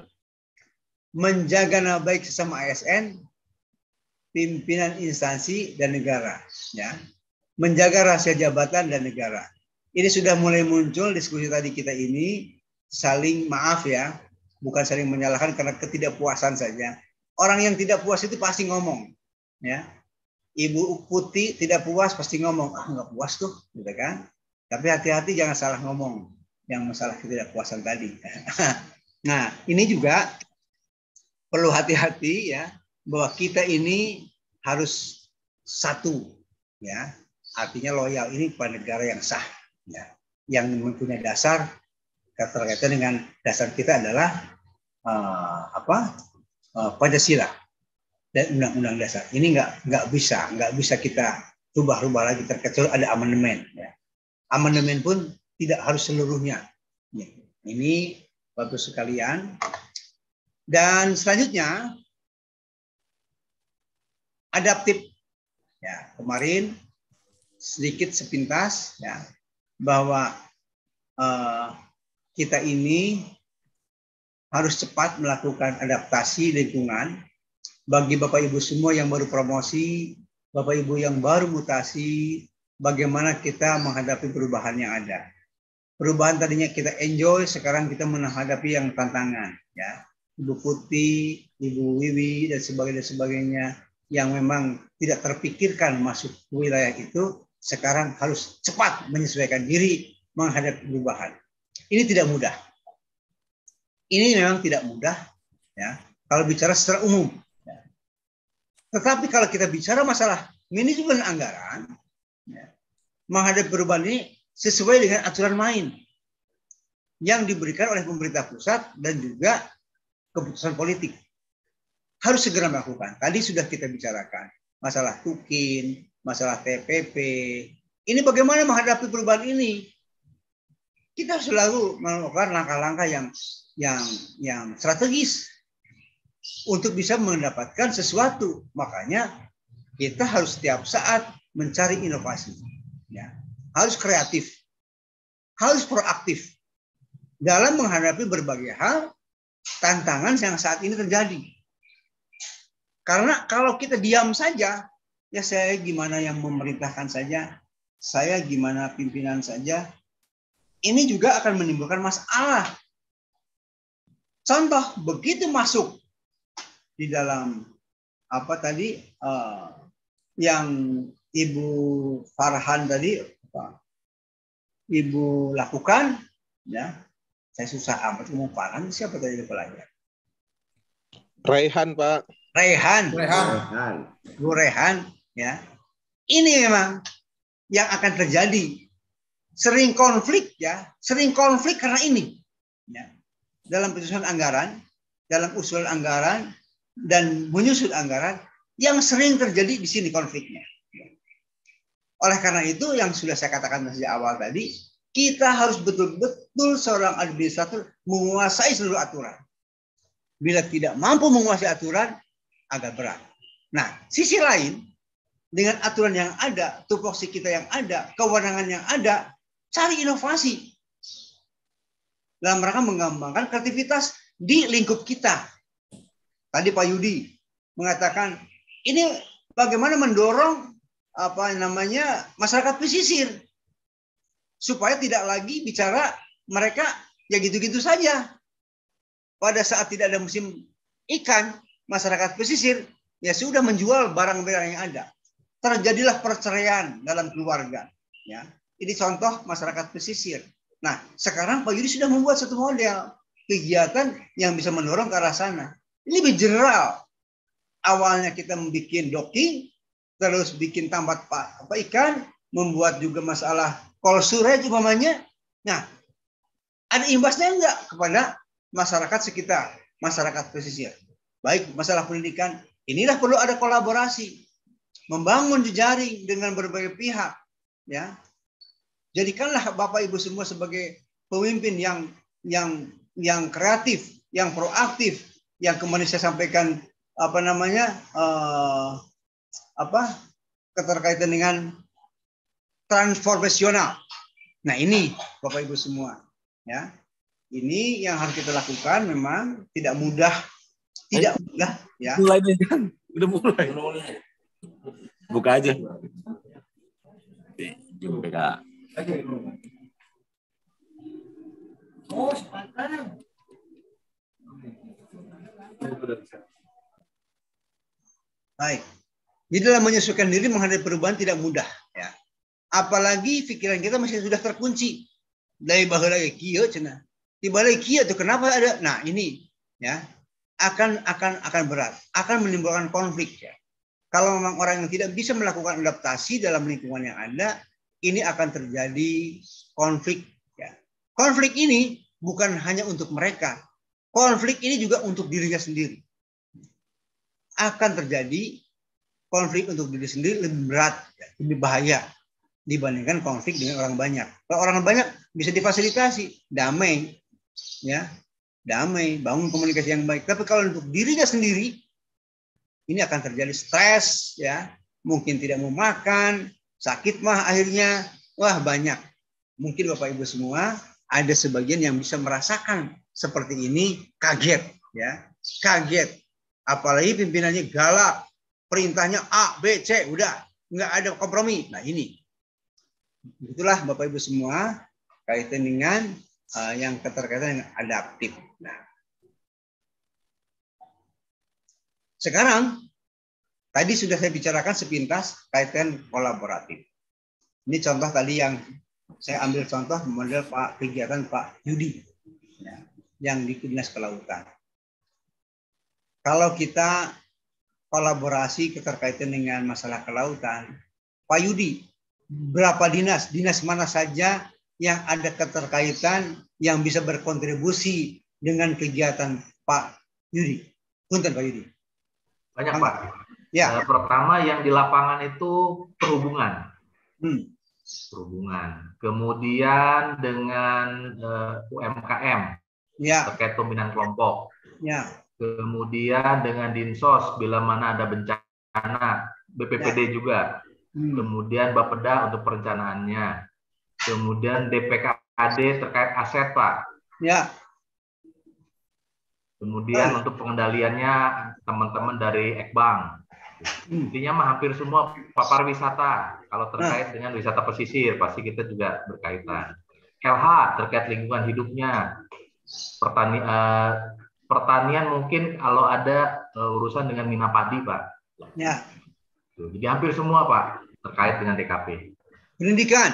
S2: Menjaga nama baik sesama A S N, pimpinan instansi dan negara, ya, menjaga rahasia jabatan dan negara. Ini sudah mulai muncul diskusi tadi kita ini saling maaf ya, bukan saling menyalahkan karena ketidakpuasan saja. Orang yang tidak puas itu pasti ngomong, ya. Ibu Putih tidak puas pasti ngomong, ah nggak puas tuh, gitu kan? Tapi hati-hati jangan salah ngomong yang masalah ketidakpuasan tadi. Nah ini juga perlu hati-hati ya. Bahwa kita ini harus satu, ya, artinya loyal ini pada negara yang sah, ya, yang mempunyai dasar terkaitan dengan dasar kita adalah uh, apa uh, Pancasila dan undang-undang dasar. Ini nggak nggak bisa nggak bisa kita rubah-rubah lagi terkecuali ada amandemen. Ya. Amandemen pun tidak harus seluruhnya. Ya. Ini Bapak sekalian. Dan selanjutnya adaptif. Ya, kemarin sedikit sepintas ya bahwa uh, kita ini harus cepat melakukan adaptasi lingkungan. Bagi Bapak Ibu semua yang baru promosi, Bapak Ibu yang baru mutasi, bagaimana kita menghadapi perubahan yang ada. Perubahan tadinya kita enjoy, sekarang kita menghadapi yang tantangan. Ya, Ibu Putih, Ibu Wiwi dan sebagainya, sebagainya yang memang tidak terpikirkan masuk wilayah itu, sekarang harus cepat menyesuaikan diri menghadapi perubahan. Ini tidak mudah. Ini memang tidak mudah, ya. Kalau bicara secara umum. Ya. Tetapi kalau kita bicara masalah manajemen anggaran, ya, menghadapi perubahan ini sesuai dengan aturan main yang diberikan oleh pemerintah pusat dan juga keputusan politik. Harus segera melakukan. Tadi sudah kita bicarakan masalah Tukin, masalah T P P. Ini bagaimana menghadapi perubahan ini? Kita selalu melakukan langkah-langkah yang yang yang strategis untuk bisa mendapatkan sesuatu. Makanya kita harus setiap saat mencari inovasi. Ya. Harus kreatif, harus proaktif dalam menghadapi berbagai hal tantangan yang saat ini terjadi. Karena kalau kita diam saja, ya saya gimana yang memerintahkan saja, saya gimana pimpinan saja, ini juga akan menimbulkan masalah. Contoh, begitu masuk di dalam apa tadi uh, yang Ibu Farhan tadi, apa, Ibu lakukan, ya, saya susah amat ngomong Farhan, siapa tadi kepalanya?
S5: Raihan, Pak.
S2: Raihan.
S7: Raihan.
S2: Bu Raihan, ya. Ini memang yang akan terjadi. Sering konflik, ya, sering konflik karena ini. Ya. Dalam penyusunan anggaran, dalam usulan anggaran dan menyusun anggaran yang sering terjadi di sini konfliknya. Oleh karena itu yang sudah saya katakan sejak awal tadi, kita harus betul-betul seorang administrator menguasai seluruh aturan. Bila tidak mampu menguasai aturan, agak berat. Nah, sisi lain, dengan aturan yang ada, tupoksi kita yang ada, kewenangan yang ada, cari inovasi. Dalam rangka mengembangkan kreativitas di lingkup kita. Tadi Pak Yudi mengatakan, ini bagaimana mendorong apa namanya masyarakat pesisir supaya tidak lagi bicara mereka ya gitu-gitu saja. Pada saat tidak ada musim ikan, masyarakat pesisir ya sudah menjual barang-barang yang ada. Terjadilah perceraian dalam keluarga. Ya, ini contoh masyarakat pesisir. Nah, sekarang Pak Yudi sudah membuat satu model kegiatan yang bisa mendorong ke arah sana. Ini lebih general. Awalnya kita membuat docking, terus bikin tambat apa ikan, membuat juga masalah kolsurnya umpamanya. Nah, ada imbasnya enggak kepada masyarakat sekitar, masyarakat pesisir. Baik masalah pendidikan, inilah perlu ada kolaborasi, membangun jejaring dengan berbagai pihak, ya. Jadikanlah Bapak Ibu semua sebagai pemimpin yang yang yang kreatif, yang proaktif, yang kemarin saya sampaikan apa namanya uh, apa keterkaitan dengan transformasional. Nah ini Bapak Ibu semua, ya. Ini yang harus kita lakukan. Memang tidak mudah, tidak mudah, ya.
S7: Mulai nih kan, udah mulai. Buka aja. Buka.
S2: Baik. Di dalam menyesuaikan diri menghadapi perubahan tidak mudah, ya. Apalagi pikiran kita masih sudah terkunci. Dari bahwa lagi kieu cenah. Di balik kieu tuh kenapa ada? Nah, ini ya akan akan akan berat, akan menimbulkan konflik, ya. Kalau memang orang yang tidak bisa melakukan adaptasi dalam lingkungan yang ada, ini akan terjadi konflik. Ya. Konflik ini bukan hanya untuk mereka. Konflik ini juga untuk dirinya sendiri. Akan terjadi konflik untuk diri sendiri lebih berat, lebih bahaya dibandingkan konflik dengan orang banyak. Kalau orang banyak bisa difasilitasi, damai, ya, damai, bangun komunikasi yang baik. Tapi kalau untuk dirinya sendiri, ini akan terjadi stres, ya, mungkin tidak mau makan, sakit mah akhirnya, wah banyak. Mungkin Bapak Ibu semua ada sebagian yang bisa merasakan seperti ini, kaget, ya, kaget. Apalagi pimpinannya galak, perintahnya A, B, C, udah nggak ada kompromi. Nah ini, itulah Bapak Ibu semua kaitan dengan uh, yang keterkaitan dengan adaptif. Nah, sekarang tadi sudah saya bicarakan sepintas kaitan kolaboratif. Ini contoh tadi yang saya ambil contoh model Pak kegiatan Pak Yudi, ya, yang di Dinas Kelautan. Kalau kita kolaborasi keterkaitan dengan masalah kelautan, Pak Yudi, berapa dinas, dinas mana saja yang ada keterkaitan yang bisa berkontribusi dengan kegiatan Pak Yudi? Punten Pak Yudi.
S8: Banyak Pak.
S2: Ya.
S8: Uh, pertama yang di lapangan itu perhubungan.
S2: Hmm.
S8: Perhubungan. Kemudian dengan uh, U M K M.
S2: Ya.
S8: Terkait pembinaan kelompok.
S2: Ya.
S8: Kemudian dengan Dinsos bila mana ada bencana, B P P D ya. Juga. Hmm. Kemudian Bapeda untuk perencanaannya. Kemudian D P K D terkait aset Pak. Ya. Kemudian ah. untuk pengendaliannya teman-teman dari Ekbang. Hmm. Intinya mah hampir semua papar wisata. Kalau terkait nah. dengan wisata pesisir pasti kita juga berkaitan. L H terkait lingkungan hidupnya. Pertani, uh, pertanian mungkin kalau ada uh, urusan dengan mina padi Pak. Ya. Jadi hampir semua Pak terkait dengan D K P.
S2: Pendidikan.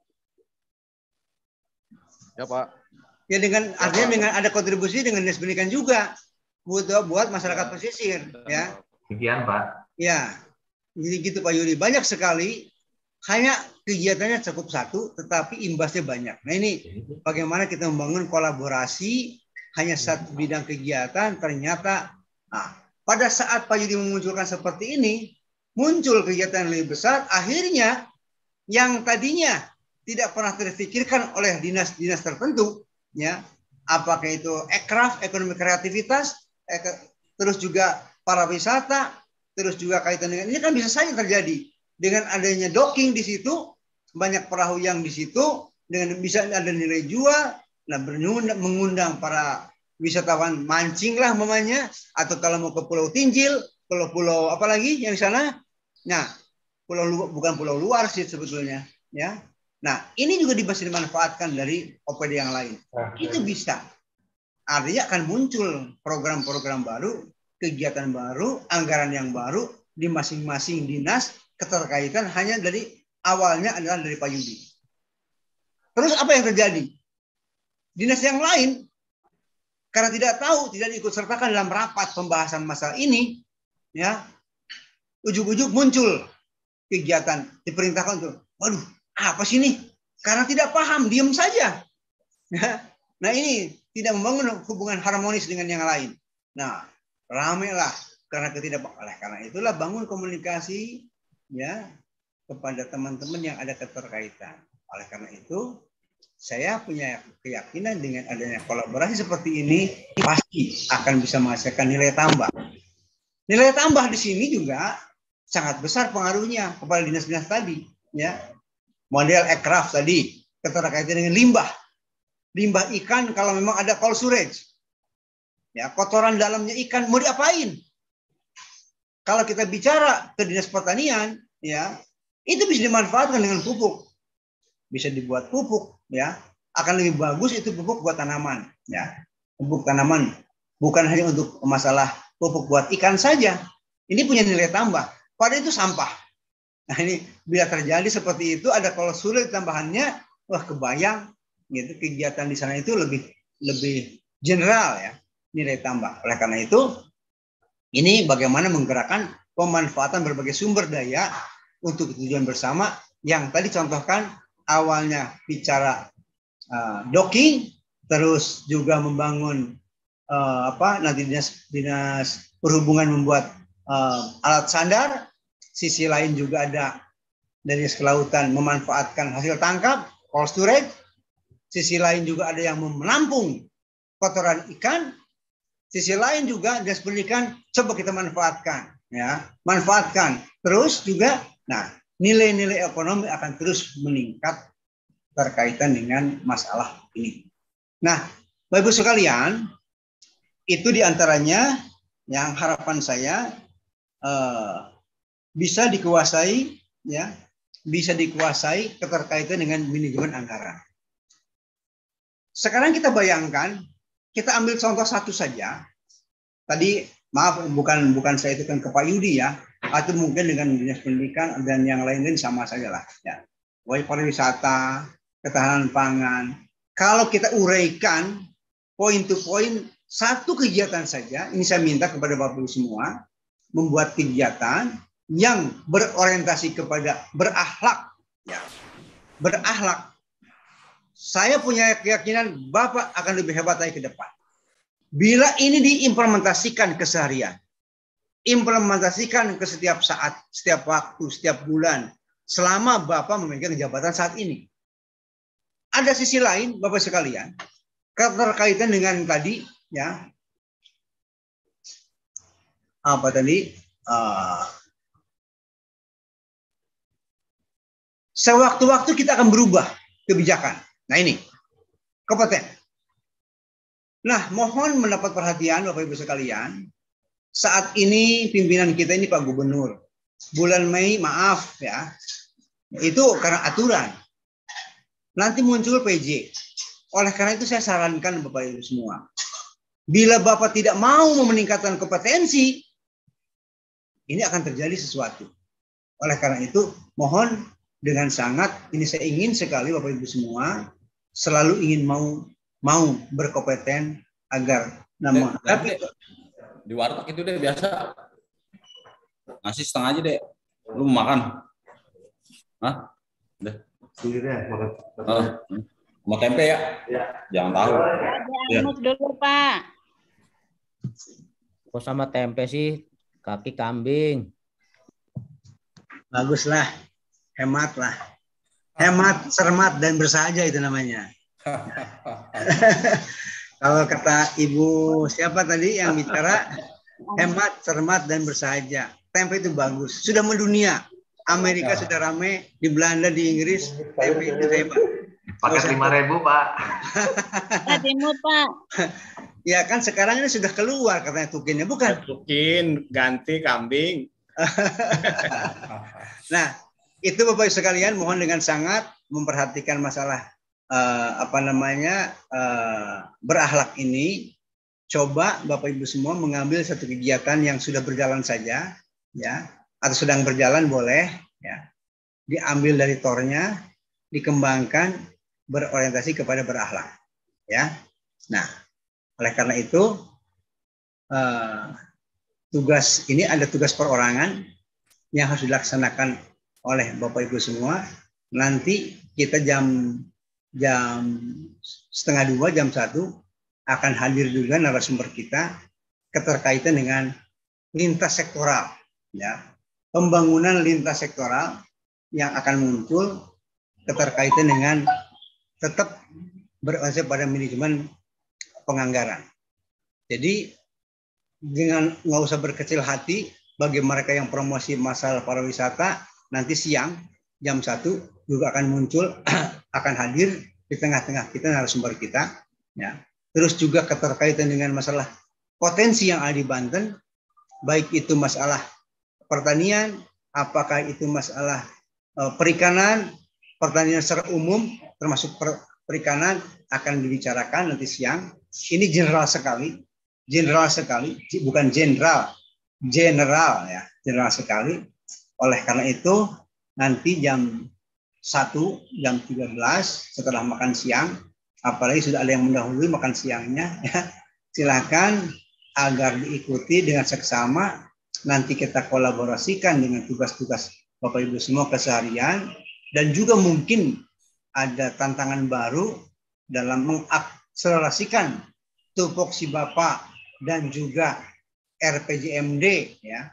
S5: Ya Pak.
S2: Ya dengan ya, artinya Pak. Dengan ada kontribusi dengan dinas pendidikan juga buat buat masyarakat pesisir. Ya.
S8: Sekian Pak.
S2: Ya, jadi gitu Pak Yudi. Banyak sekali, hanya kegiatannya cukup satu, tetapi imbasnya banyak. Nah ini bagaimana kita membangun kolaborasi, hanya satu bidang kegiatan, ternyata nah, pada saat Pak Yudi memunculkan seperti ini, muncul kegiatan yang lebih besar, akhirnya yang tadinya tidak pernah terfikirkan oleh dinas-dinas tertentu, ya, apakah itu ekraf, ekonomi kreativitas, ek, terus juga para wisata, terus juga kaitan dengan ini kan bisa saja terjadi dengan adanya docking di situ, banyak perahu yang di situ, dengan bisa ada nilai jual, nah mengundang para wisatawan mancing lah mamanya, atau kalau mau ke Pulau Tinjil, kalau pulau apa lagi yang di sana, nah pulau lu, bukan pulau luar sih sebetulnya, ya. Nah ini juga bisa dimanfaatkan dari O P D yang lain, nah, itu bisa, artinya akan muncul program-program baru, kegiatan baru, anggaran yang baru di masing-masing dinas, keterkaitan hanya dari awalnya adalah dari Pak Yudi. Terus apa yang terjadi? Dinas yang lain karena tidak tahu, tidak ikut sertakan dalam rapat pembahasan masalah ini, ya, ujuk-ujuk muncul kegiatan diperintahkan untuk, waduh, apa sih ini? Karena tidak paham, diam saja. Nah ini tidak membangun hubungan harmonis dengan yang lain. Nah ramai lah karena ketidakpaham. Oleh karena itulah bangun komunikasi, ya, kepada teman-teman yang ada keterkaitan. Oleh karena itu saya punya keyakinan dengan adanya kolaborasi seperti ini pasti akan bisa menghasilkan nilai tambah. Nilai tambah di sini juga sangat besar pengaruhnya kepada dinas-dinas tadi, ya. Model ekraf tadi keterkaitan dengan limbah. Limbah ikan kalau memang ada cold storage. Ya, kotoran dalamnya ikan mau diapain? Kalau kita bicara ke dinas pertanian, ya, itu bisa dimanfaatkan dengan pupuk. Bisa dibuat pupuk, ya. Akan lebih bagus itu pupuk buat tanaman, ya. Pupuk tanaman bukan hanya untuk masalah pupuk buat ikan saja. Ini punya nilai tambah. Padahal itu sampah. Nah, ini bila terjadi seperti itu ada kalau sulit tambahannya, wah kebayang gitu kegiatan di sana itu lebih lebih general, ya. Nilai tambah. Oleh karena itu, ini bagaimana menggerakkan pemanfaatan berbagai sumber daya untuk tujuan bersama yang tadi contohkan awalnya bicara uh, docking, terus juga membangun uh, apa nanti dinas dinas perhubungan membuat uh, alat sandar, sisi lain juga ada dari dinas kelautan memanfaatkan hasil tangkap, cold storage, sisi lain juga ada yang menampung kotoran ikan, sisi lain juga dinas pendidikan coba kita manfaatkan, ya manfaatkan terus juga, nah nilai-nilai ekonomi akan terus meningkat berkaitan dengan masalah ini. Nah, Bapak Ibu sekalian, itu diantaranya yang harapan saya eh, bisa dikuasai, ya, bisa dikuasai keterkaitan dengan manajemen anggaran. Sekarang kita bayangkan, kita ambil contoh satu saja. Tadi maaf, bukan bukan saya itu kan ke Pak Yudi ya, atau mungkin dengan dinas pendidikan dan yang lain-lain sama saja lah. Ya, baik pariwisata, ketahanan pangan. Kalau kita uraikan poin to poin satu kegiatan saja, ini saya minta kepada Bapak Ibu semua membuat kegiatan yang berorientasi kepada berakhlak, ya. Berakhlak. Saya punya keyakinan Bapak akan lebih hebat lagi ke depan. Bila ini diimplementasikan keseharian, implementasikan ke setiap saat, setiap waktu, setiap bulan, selama Bapak memegang jabatan saat ini. Ada sisi lain, Bapak sekalian, keterkaitan dengan tadi, ya, apa tadi? Uh, sewaktu-waktu kita akan berubah kebijakan. Nah ini, kompeten. Nah, mohon mendapat perhatian Bapak Ibu sekalian. Saat ini pimpinan kita ini Pak Gubernur. Bulan Mei, maaf ya, itu karena aturan. Nanti muncul P J. Oleh karena itu saya sarankan Bapak Ibu semua. Bila Bapak tidak mau meningkatkan kompetensi, ini akan terjadi sesuatu. Oleh karena itu, mohon dengan sangat, ini saya ingin sekali Bapak Ibu semua selalu ingin mau mau berkompeten agar nama.
S9: Dek, tapi di warteg itu deh biasa ngasih setengah aja deh. Lu mau makan? Hah? Udah.
S8: Sini deh, makan.
S9: Oh, mau tempe ya?
S8: Ya.
S9: Jangan tahu.
S10: Ya. Dulu Pak. Kok sama tempe sih? Kaki kambing.
S2: Baguslah, hemat lah. Hemat, cermat, dan bersahaja itu namanya. Kalau kata Ibu siapa tadi yang bicara, hemat, cermat, dan bersahaja. Tempe itu bagus. Sudah mendunia. Amerika ya. Sudah ramai, di Belanda, di Inggris, tempe itu hebat.
S8: Pakai lima ribu Pak.
S10: Timur Pak.
S2: Ya kan sekarang ini sudah keluar katanya tukinnya, bukan?
S4: Tukin, ganti kambing.
S2: Nah, itu Bapak Ibu sekalian mohon dengan sangat memperhatikan masalah uh, apa namanya uh, berakhlak ini. Coba Bapak Ibu semua mengambil satu kegiatan yang sudah berjalan saja, ya. Atau sedang berjalan boleh, ya, diambil dari tornya, dikembangkan, berorientasi kepada berakhlak, ya. Nah, oleh karena itu uh, tugas ini ada tugas perorangan yang harus dilaksanakan oleh Bapak Ibu semua. Nanti kita jam jam setengah dua, jam satu akan hadir juga narasumber kita keterkaitan dengan lintas sektoral, ya. Pembangunan lintas sektoral yang akan muncul keterkaitan dengan tetap berorientasi pada manajemen penganggaran. Jadi dengan nggak usah berkecil hati bagi mereka yang promosi masalah pariwisata, nanti siang jam satu juga akan muncul akan hadir di tengah-tengah kita narasumber kita, ya. Terus juga keterkaitan dengan masalah potensi yang ada di Banten, baik itu masalah pertanian, apakah itu masalah uh, perikanan, pertanian secara umum, termasuk per, perikanan akan dibicarakan nanti siang. Ini general sekali, general sekali, bukan jenderal, general ya, general sekali. Oleh karena itu nanti jam satu, jam tiga belas setelah makan siang, apalagi sudah ada yang mendahului makan siangnya, ya, silakan agar diikuti dengan seksama nanti kita kolaborasikan dengan tugas-tugas Bapak Ibu semua keseharian, dan juga mungkin ada tantangan baru dalam mengakselerasikan tupoksi Bapak dan juga R P J M D ya,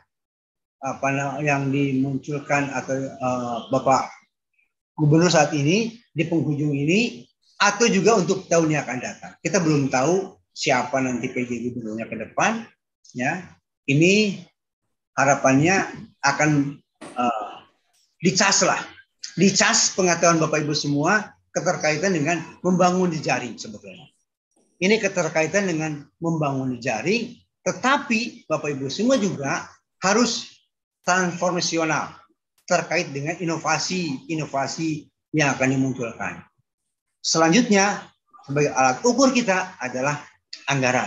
S2: apa yang dimunculkan atau uh, Bapak Gubernur saat ini di penghujung ini, atau juga untuk tahun yang akan datang. Kita belum tahu siapa nanti P J Gubernurnya ke depan ya. Ini harapannya akan uh, dicas lah, dicas pengetahuan Bapak Ibu semua keterkaitan dengan membangun di jaring sebetulnya. Ini keterkaitan dengan membangun di jaring, tetapi Bapak Ibu semua juga harus transformasional terkait dengan inovasi-inovasi yang akan dimunculkan. Selanjutnya, sebagai alat ukur kita adalah anggaran.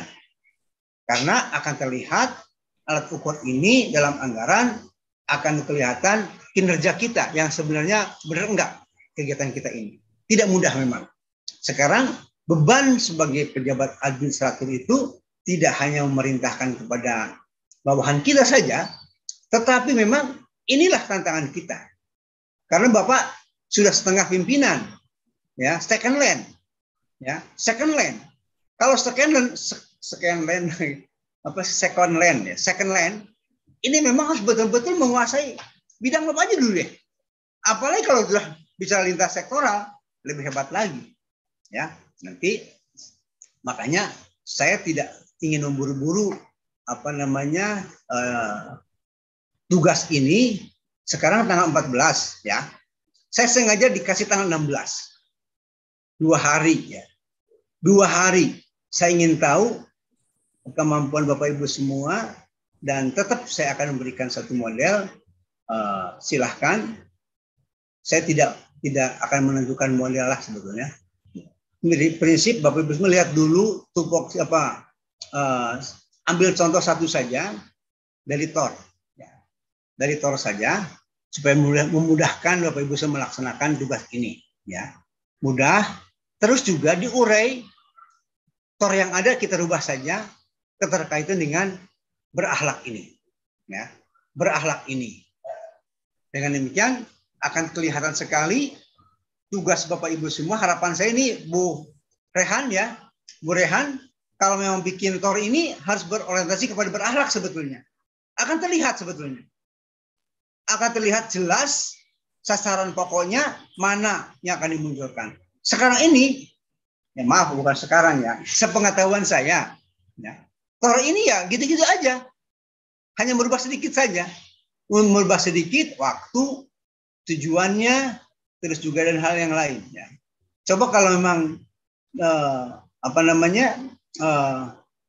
S2: Karena akan terlihat alat ukur ini dalam anggaran akan kelihatan kinerja kita yang sebenarnya sebenarnya enggak kegiatan kita ini. Tidak mudah memang. Sekarang beban sebagai pejabat administrator itu tidak hanya memerintahkan kepada bawahan kita saja, tetapi memang inilah tantangan kita. Karena Bapak sudah setengah pimpinan, ya, second land, ya, second land. Kalau second land, second land, apa second land, ya, second land, ini memang harus betul-betul menguasai bidang apa aja dulu deh. Apalagi kalau sudah bicara lintas sektoral, lebih hebat lagi, ya. Nanti makanya saya tidak ingin memburu-buru apa namanya uh, tugas ini. Sekarang tanggal empat belas ya. Saya sengaja dikasih tanggal enam belas. Dua hari ya. Dua hari. Saya ingin tahu kemampuan Bapak Ibu semua, dan tetap saya akan memberikan satu model. Uh, silahkan. Saya tidak tidak akan menentukan model lah sebetulnya. Jadi prinsip Bapak Ibu semua lihat dulu tupoksi apa, uh, ambil contoh satu saja dari T O R. Dari T O R saja supaya memudahkan Bapak Ibu semua melaksanakan tugas ini ya. Mudah, terus juga diurai T O R yang ada kita rubah saja keterkaitan dengan berakhlak ini ya. Berakhlak ini. Dengan demikian akan kelihatan sekali tugas Bapak Ibu semua. Harapan saya ini Bu Rehan ya, Bu Rehan kalau memang bikin T O R ini harus berorientasi kepada berakhlak sebetulnya. Akan terlihat sebetulnya. Akan terlihat jelas sasaran pokoknya mana yang akan dimunculkan. Sekarang ini, ya maaf bukan sekarang ya, sepengetahuan saya, ya, T O R ini ya gitu-gitu aja. Hanya merubah sedikit saja. Merubah sedikit waktu, tujuannya, terus juga dan hal yang lain. Ya. Coba kalau memang eh, apa namanya eh,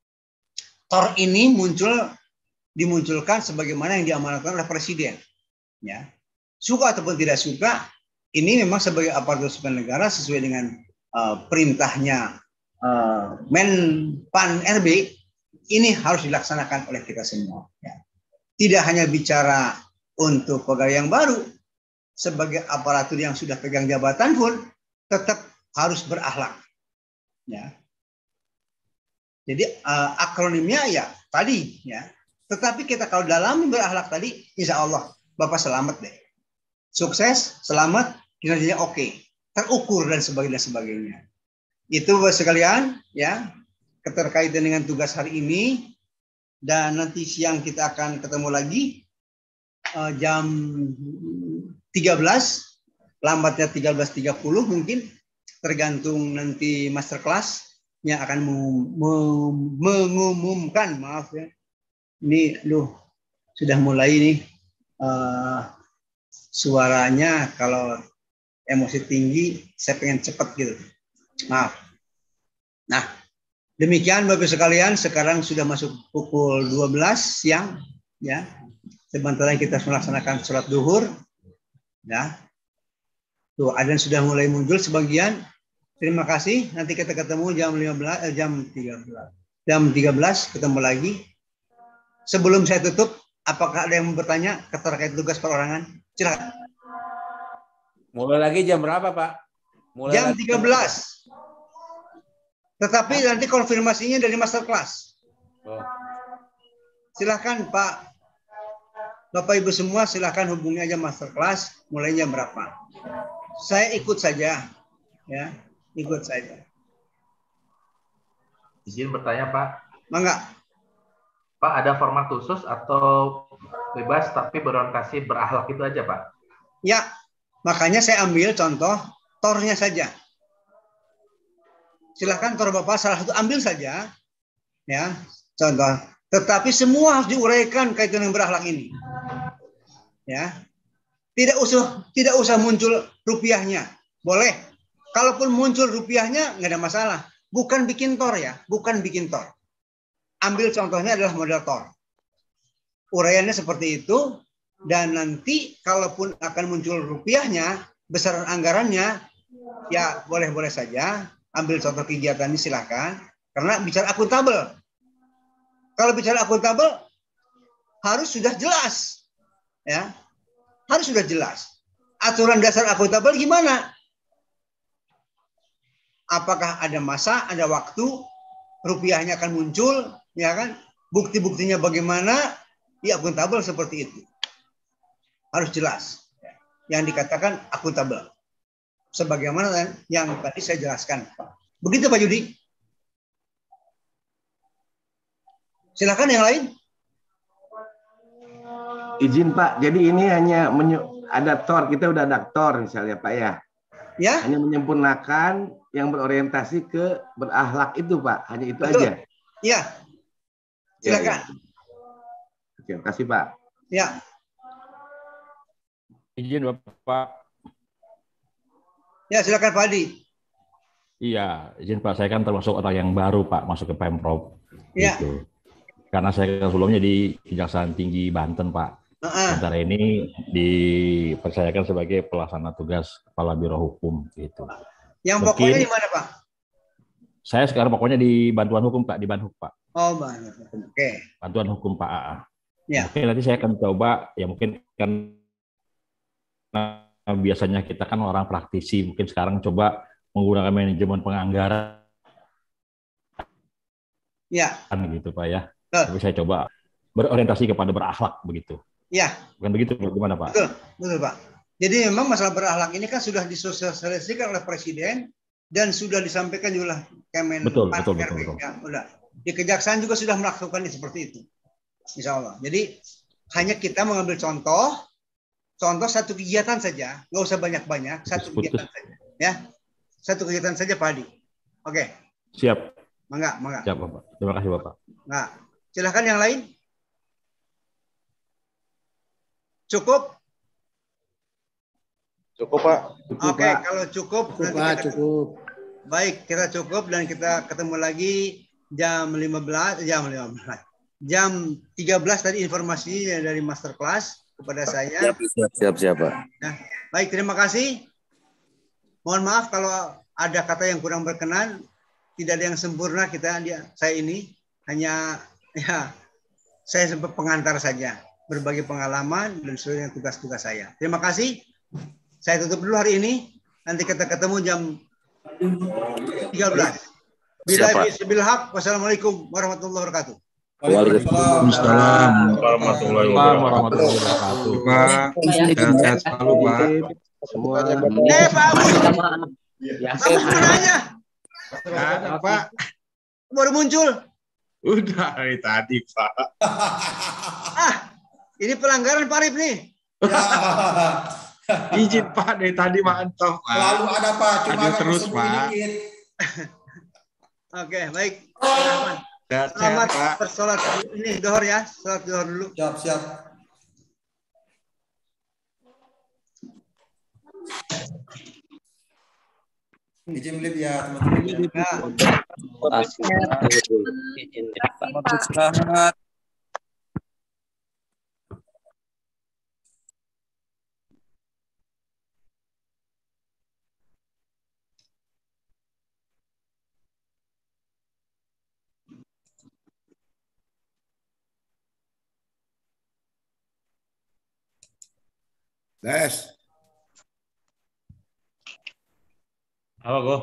S2: T O R ini muncul dimunculkan sebagaimana yang diamanatkan oleh Presiden. Ya, suka ataupun tidak suka, ini memang sebagai aparatur sipil negara sesuai dengan uh, perintahnya uh, Menpan R B, ini harus dilaksanakan oleh kita semua. Ya. Tidak hanya bicara untuk pegawai yang baru, sebagai aparatur yang sudah pegang jabatan pun tetap harus berakhlak. Ya. Jadi uh, akronimnya ya tadi, ya. Tetapi kita kalau dalam berakhlak tadi, insya Allah Bapak selamat deh. Sukses, selamat, kinerjanya oke. Terukur dan sebagainya. sebagainya. Itu Bapak sekalian, ya. Keterkaitan dengan tugas hari ini. Dan nanti siang kita akan ketemu lagi. Uh, jam tiga belas. Lambatnya tiga belas tiga puluh mungkin. Tergantung nanti masterclass yang akan mengumumkan, maaf ya. Ini, loh, sudah mulai nih. Uh, suaranya kalau emosi tinggi saya pengen cepat gitu, maaf. Nah demikian Bapak sekalian, sekarang sudah masuk pukul dua belas siang ya, sebentar lagi kita melaksanakan sholat duhur ya. Tuh adzan sudah mulai muncul sebagian. Terima kasih, nanti kita ketemu jam lima belas eh, jam tiga belas jam tiga belas ketemu lagi. Sebelum saya tutup, apakah ada yang mau bertanya terkait tugas perorangan? Silakan.
S7: Mulai lagi jam berapa, Pak? Mulai
S2: jam tiga belas. Tetapi nanti konfirmasinya dari masterclass. Oh. Silakan Pak Bapak Ibu semua silakan hubungi aja masterclass mulai jam berapa. Saya ikut saja, ya, ikut saja.
S8: Izin bertanya Pak.
S2: Mangga.
S8: Pak, ada format khusus atau bebas tapi berorientasi berakhlak itu aja Pak?
S2: Ya, makanya saya ambil contoh tornya saja. Silahkan tor Bapak salah satu ambil saja, ya, contoh. Tetapi semua harus diuraikan kaitan dengan berakhlak ini, ya. Tidak usah tidak usah muncul rupiahnya, boleh. Kalaupun muncul rupiahnya nggak ada masalah. Bukan bikin tor ya, bukan bikin tor. Ambil contohnya adalah model tor. Uraiannya seperti itu, dan nanti kalaupun akan muncul rupiahnya, besaran anggarannya, ya boleh-boleh saja. Ambil contoh kegiatan ini silahkan. Karena bicara akuntabel. Kalau bicara akuntabel, harus sudah jelas. Ya, harus sudah jelas. Aturan dasar akuntabel gimana? Apakah ada masa, ada waktu, rupiahnya akan muncul, ya kan? Bukti-buktinya bagaimana? Ya akuntabel seperti itu. Harus jelas. Yang dikatakan akuntabel. Sebagaimana yang tadi saya jelaskan. Begitu Pak Yudi. Silakan yang lain.
S11: Izin Pak, jadi ini hanya ada tor, kita udah ada tor misalnya Pak ya.
S2: Ya.
S11: Hanya menyempurnakan yang berorientasi ke berakhlak itu Pak, hanya itu
S2: Betul.
S11: aja.
S2: Iya. Silakan.
S11: Ya, ya. Oke, terima kasih Pak.
S2: Ya.
S12: Izin Bapak.
S2: Ya, silakan Pak Adi.
S12: Iya, izin Pak, saya kan termasuk orang yang baru Pak masuk ke Pemprov.
S2: Iya.
S12: Gitu. Karena saya sebelumnya di Kejaksaan Tinggi Banten Pak.
S2: Uh-uh.
S12: Sementara ini dipercayakan sebagai pelaksana tugas Kepala Biro Hukum gitu.
S2: Yang
S12: Mungkin,
S2: pokoknya di mana Pak?
S12: Saya sekarang pokoknya di bantuan hukum Pak, di Banhuk Pak.
S2: Oh, bantuan hukum. Oke. Okay.
S12: Bantuan hukum Pak A A.
S2: Ya.
S12: Mungkin nanti saya akan coba, ya mungkin kan biasanya kita kan orang praktisi, mungkin sekarang coba menggunakan manajemen penganggaran.
S2: Ya.
S12: Kan gitu Pak ya.
S2: Betul.
S12: Tapi saya coba berorientasi kepada berakhlak begitu.
S2: Ya.
S12: Bukan begitu, bagaimana Pak?
S2: Betul, betul Pak. Jadi memang masalah berakhlak ini kan sudah disosialisasikan oleh Presiden dan sudah disampaikan juga Kemen.
S12: Betul, betul, betul, betul.
S2: Ya, udah. Di Kejaksaan juga sudah melakukan seperti itu. Insya Allah. Jadi hanya kita mengambil contoh, contoh satu kegiatan saja, nggak usah banyak-banyak, satu
S12: Putus.
S2: kegiatan saja, ya, satu kegiatan saja Pak Adi. Oke.
S12: Siap.
S2: Mangga, mangga.
S12: Siap Bapak. Terima kasih Bapak.
S2: Nah, silahkan yang lain. Cukup?
S5: Cukup Pak.
S2: Oke, okay, kalau cukup,
S13: cukup Pak,
S2: kita,
S13: cukup.
S2: Baik, kita cukup dan kita ketemu lagi jam lima belas, jam lima belas. Jam tiga belas tadi informasi dari masterclass kepada saya.
S14: Siap, siap, siap, siap Pak.
S2: Nah, baik, terima kasih. Mohon maaf kalau ada kata yang kurang berkenan. Tidak ada yang sempurna kita, dia, saya ini hanya ya saya sempat pengantar saja, berbagi pengalaman dan sesuai dengan tugas-tugas saya. Terima kasih. Saya tutup dulu hari ini. Nanti kita ketemu jam tiga belas. Bismillah. Wassalamualaikum warahmatullahi wabarakatuh.
S14: Waalaikumsalam
S9: warahmatullahi wabarakatuh.
S14: Pak, sehat selalu Pak.
S11: Semua.
S2: Eh Pak Agus. Bagus nanya.
S4: Nah, Pak.
S2: Baru muncul.
S4: Udah dari tadi, Pak.
S2: Ah, ini pelanggaran Pak Arif nih.
S4: Ya. Izin Pak, dari tadi mantap Pak.
S15: Selalu ada Pak, cuma
S4: Aduh, terus Pak.
S2: Oke, baik. Selamat,
S4: Sehat,
S2: Selamat
S4: Pak.
S2: bersolat ini dohor ya, sholat dohor dulu.
S15: Siap, siap. Izin lihat ya teman-teman.
S14: Selamat.
S15: Des.
S9: Apa Go?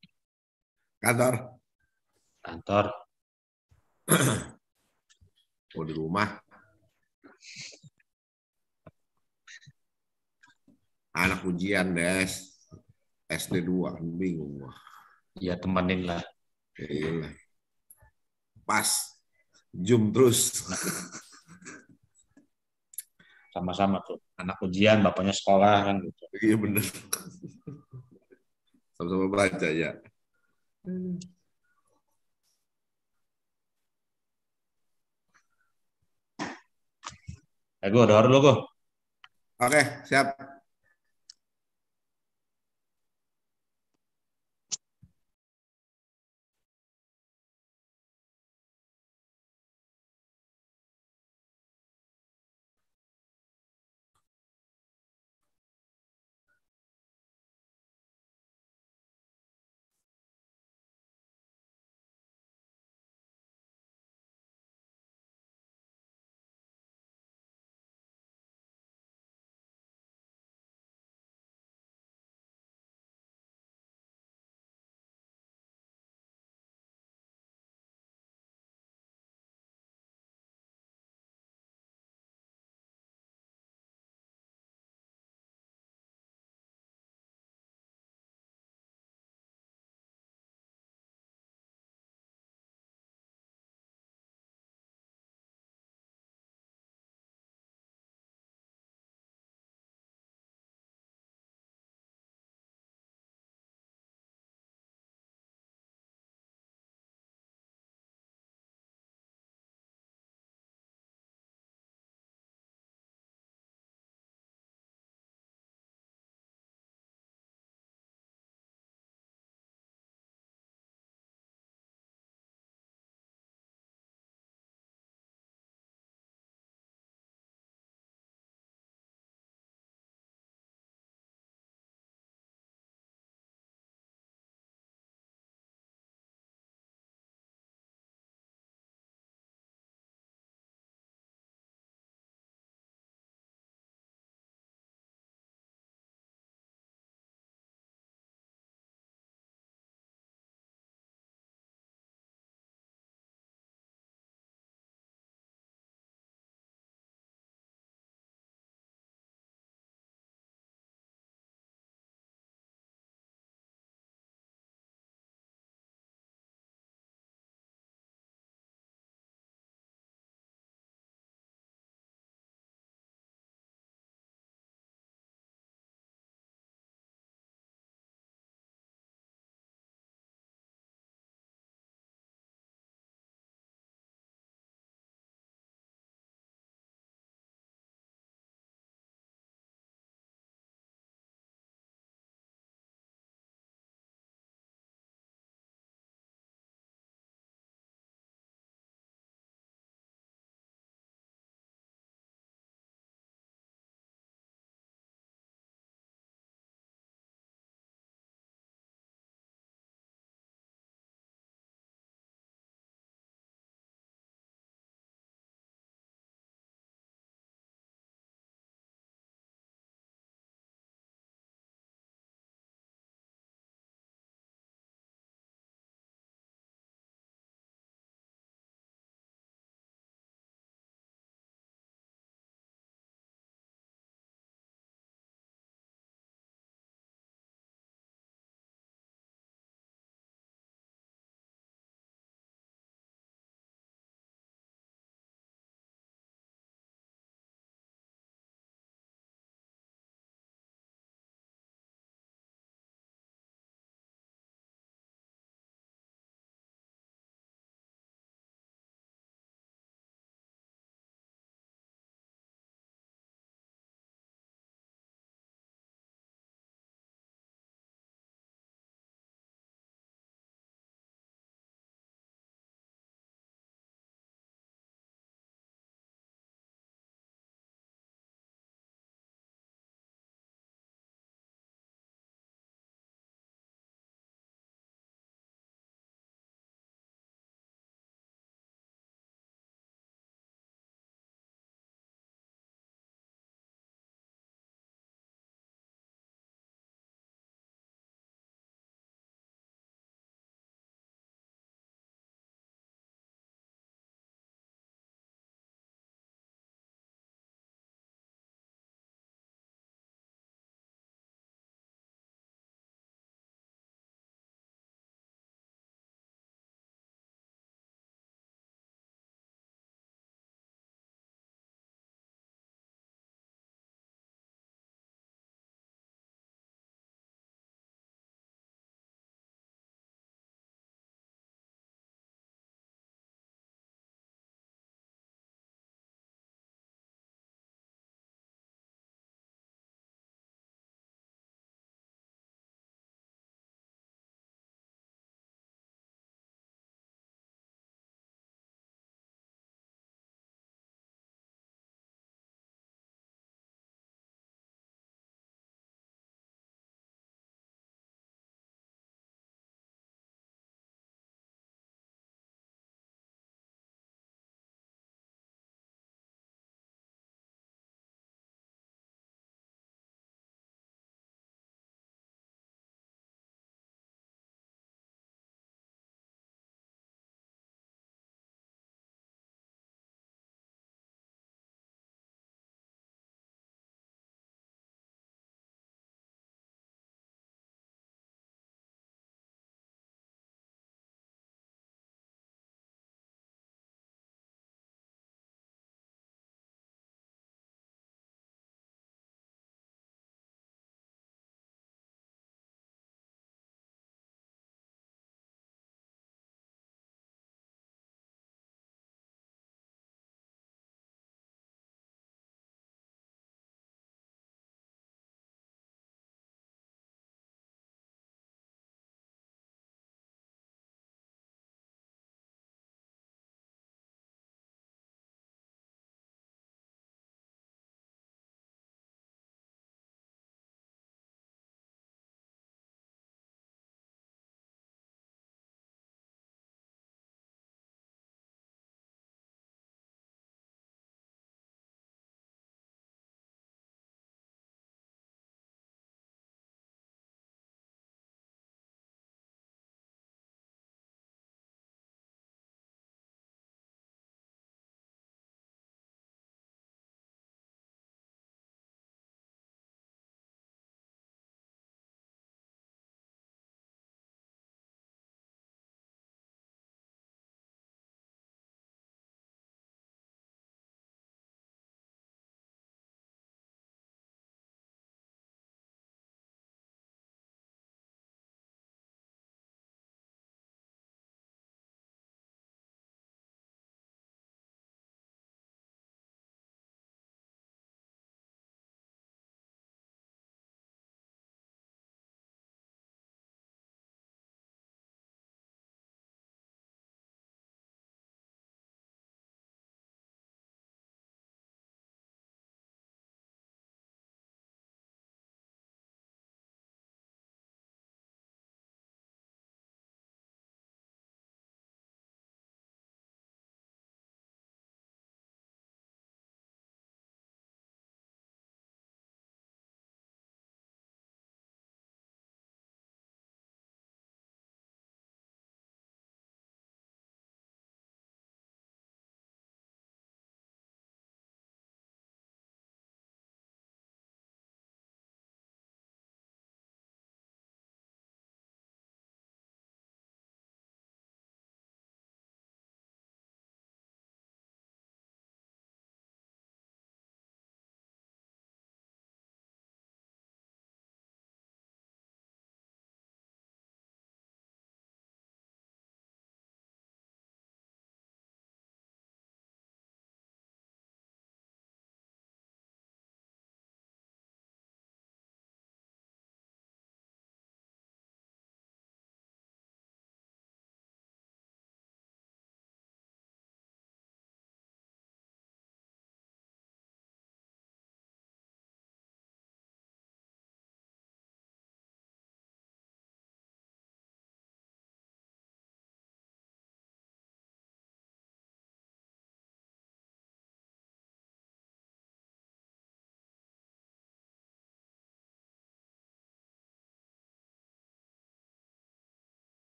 S15: Kantor.
S9: Kantor.
S13: Oh, di rumah. Anak ujian, Des. S D dua, bingung gua.
S12: Ya temenin lah.
S13: Iya. Pas. Zoom terus.
S12: Sama-sama tuh. Anak ujian, bapaknya sekolah kan gitu.
S13: Iya bener. Sama-sama baca ya.
S12: Eh, gue udah lo gue.
S13: Oke, siap.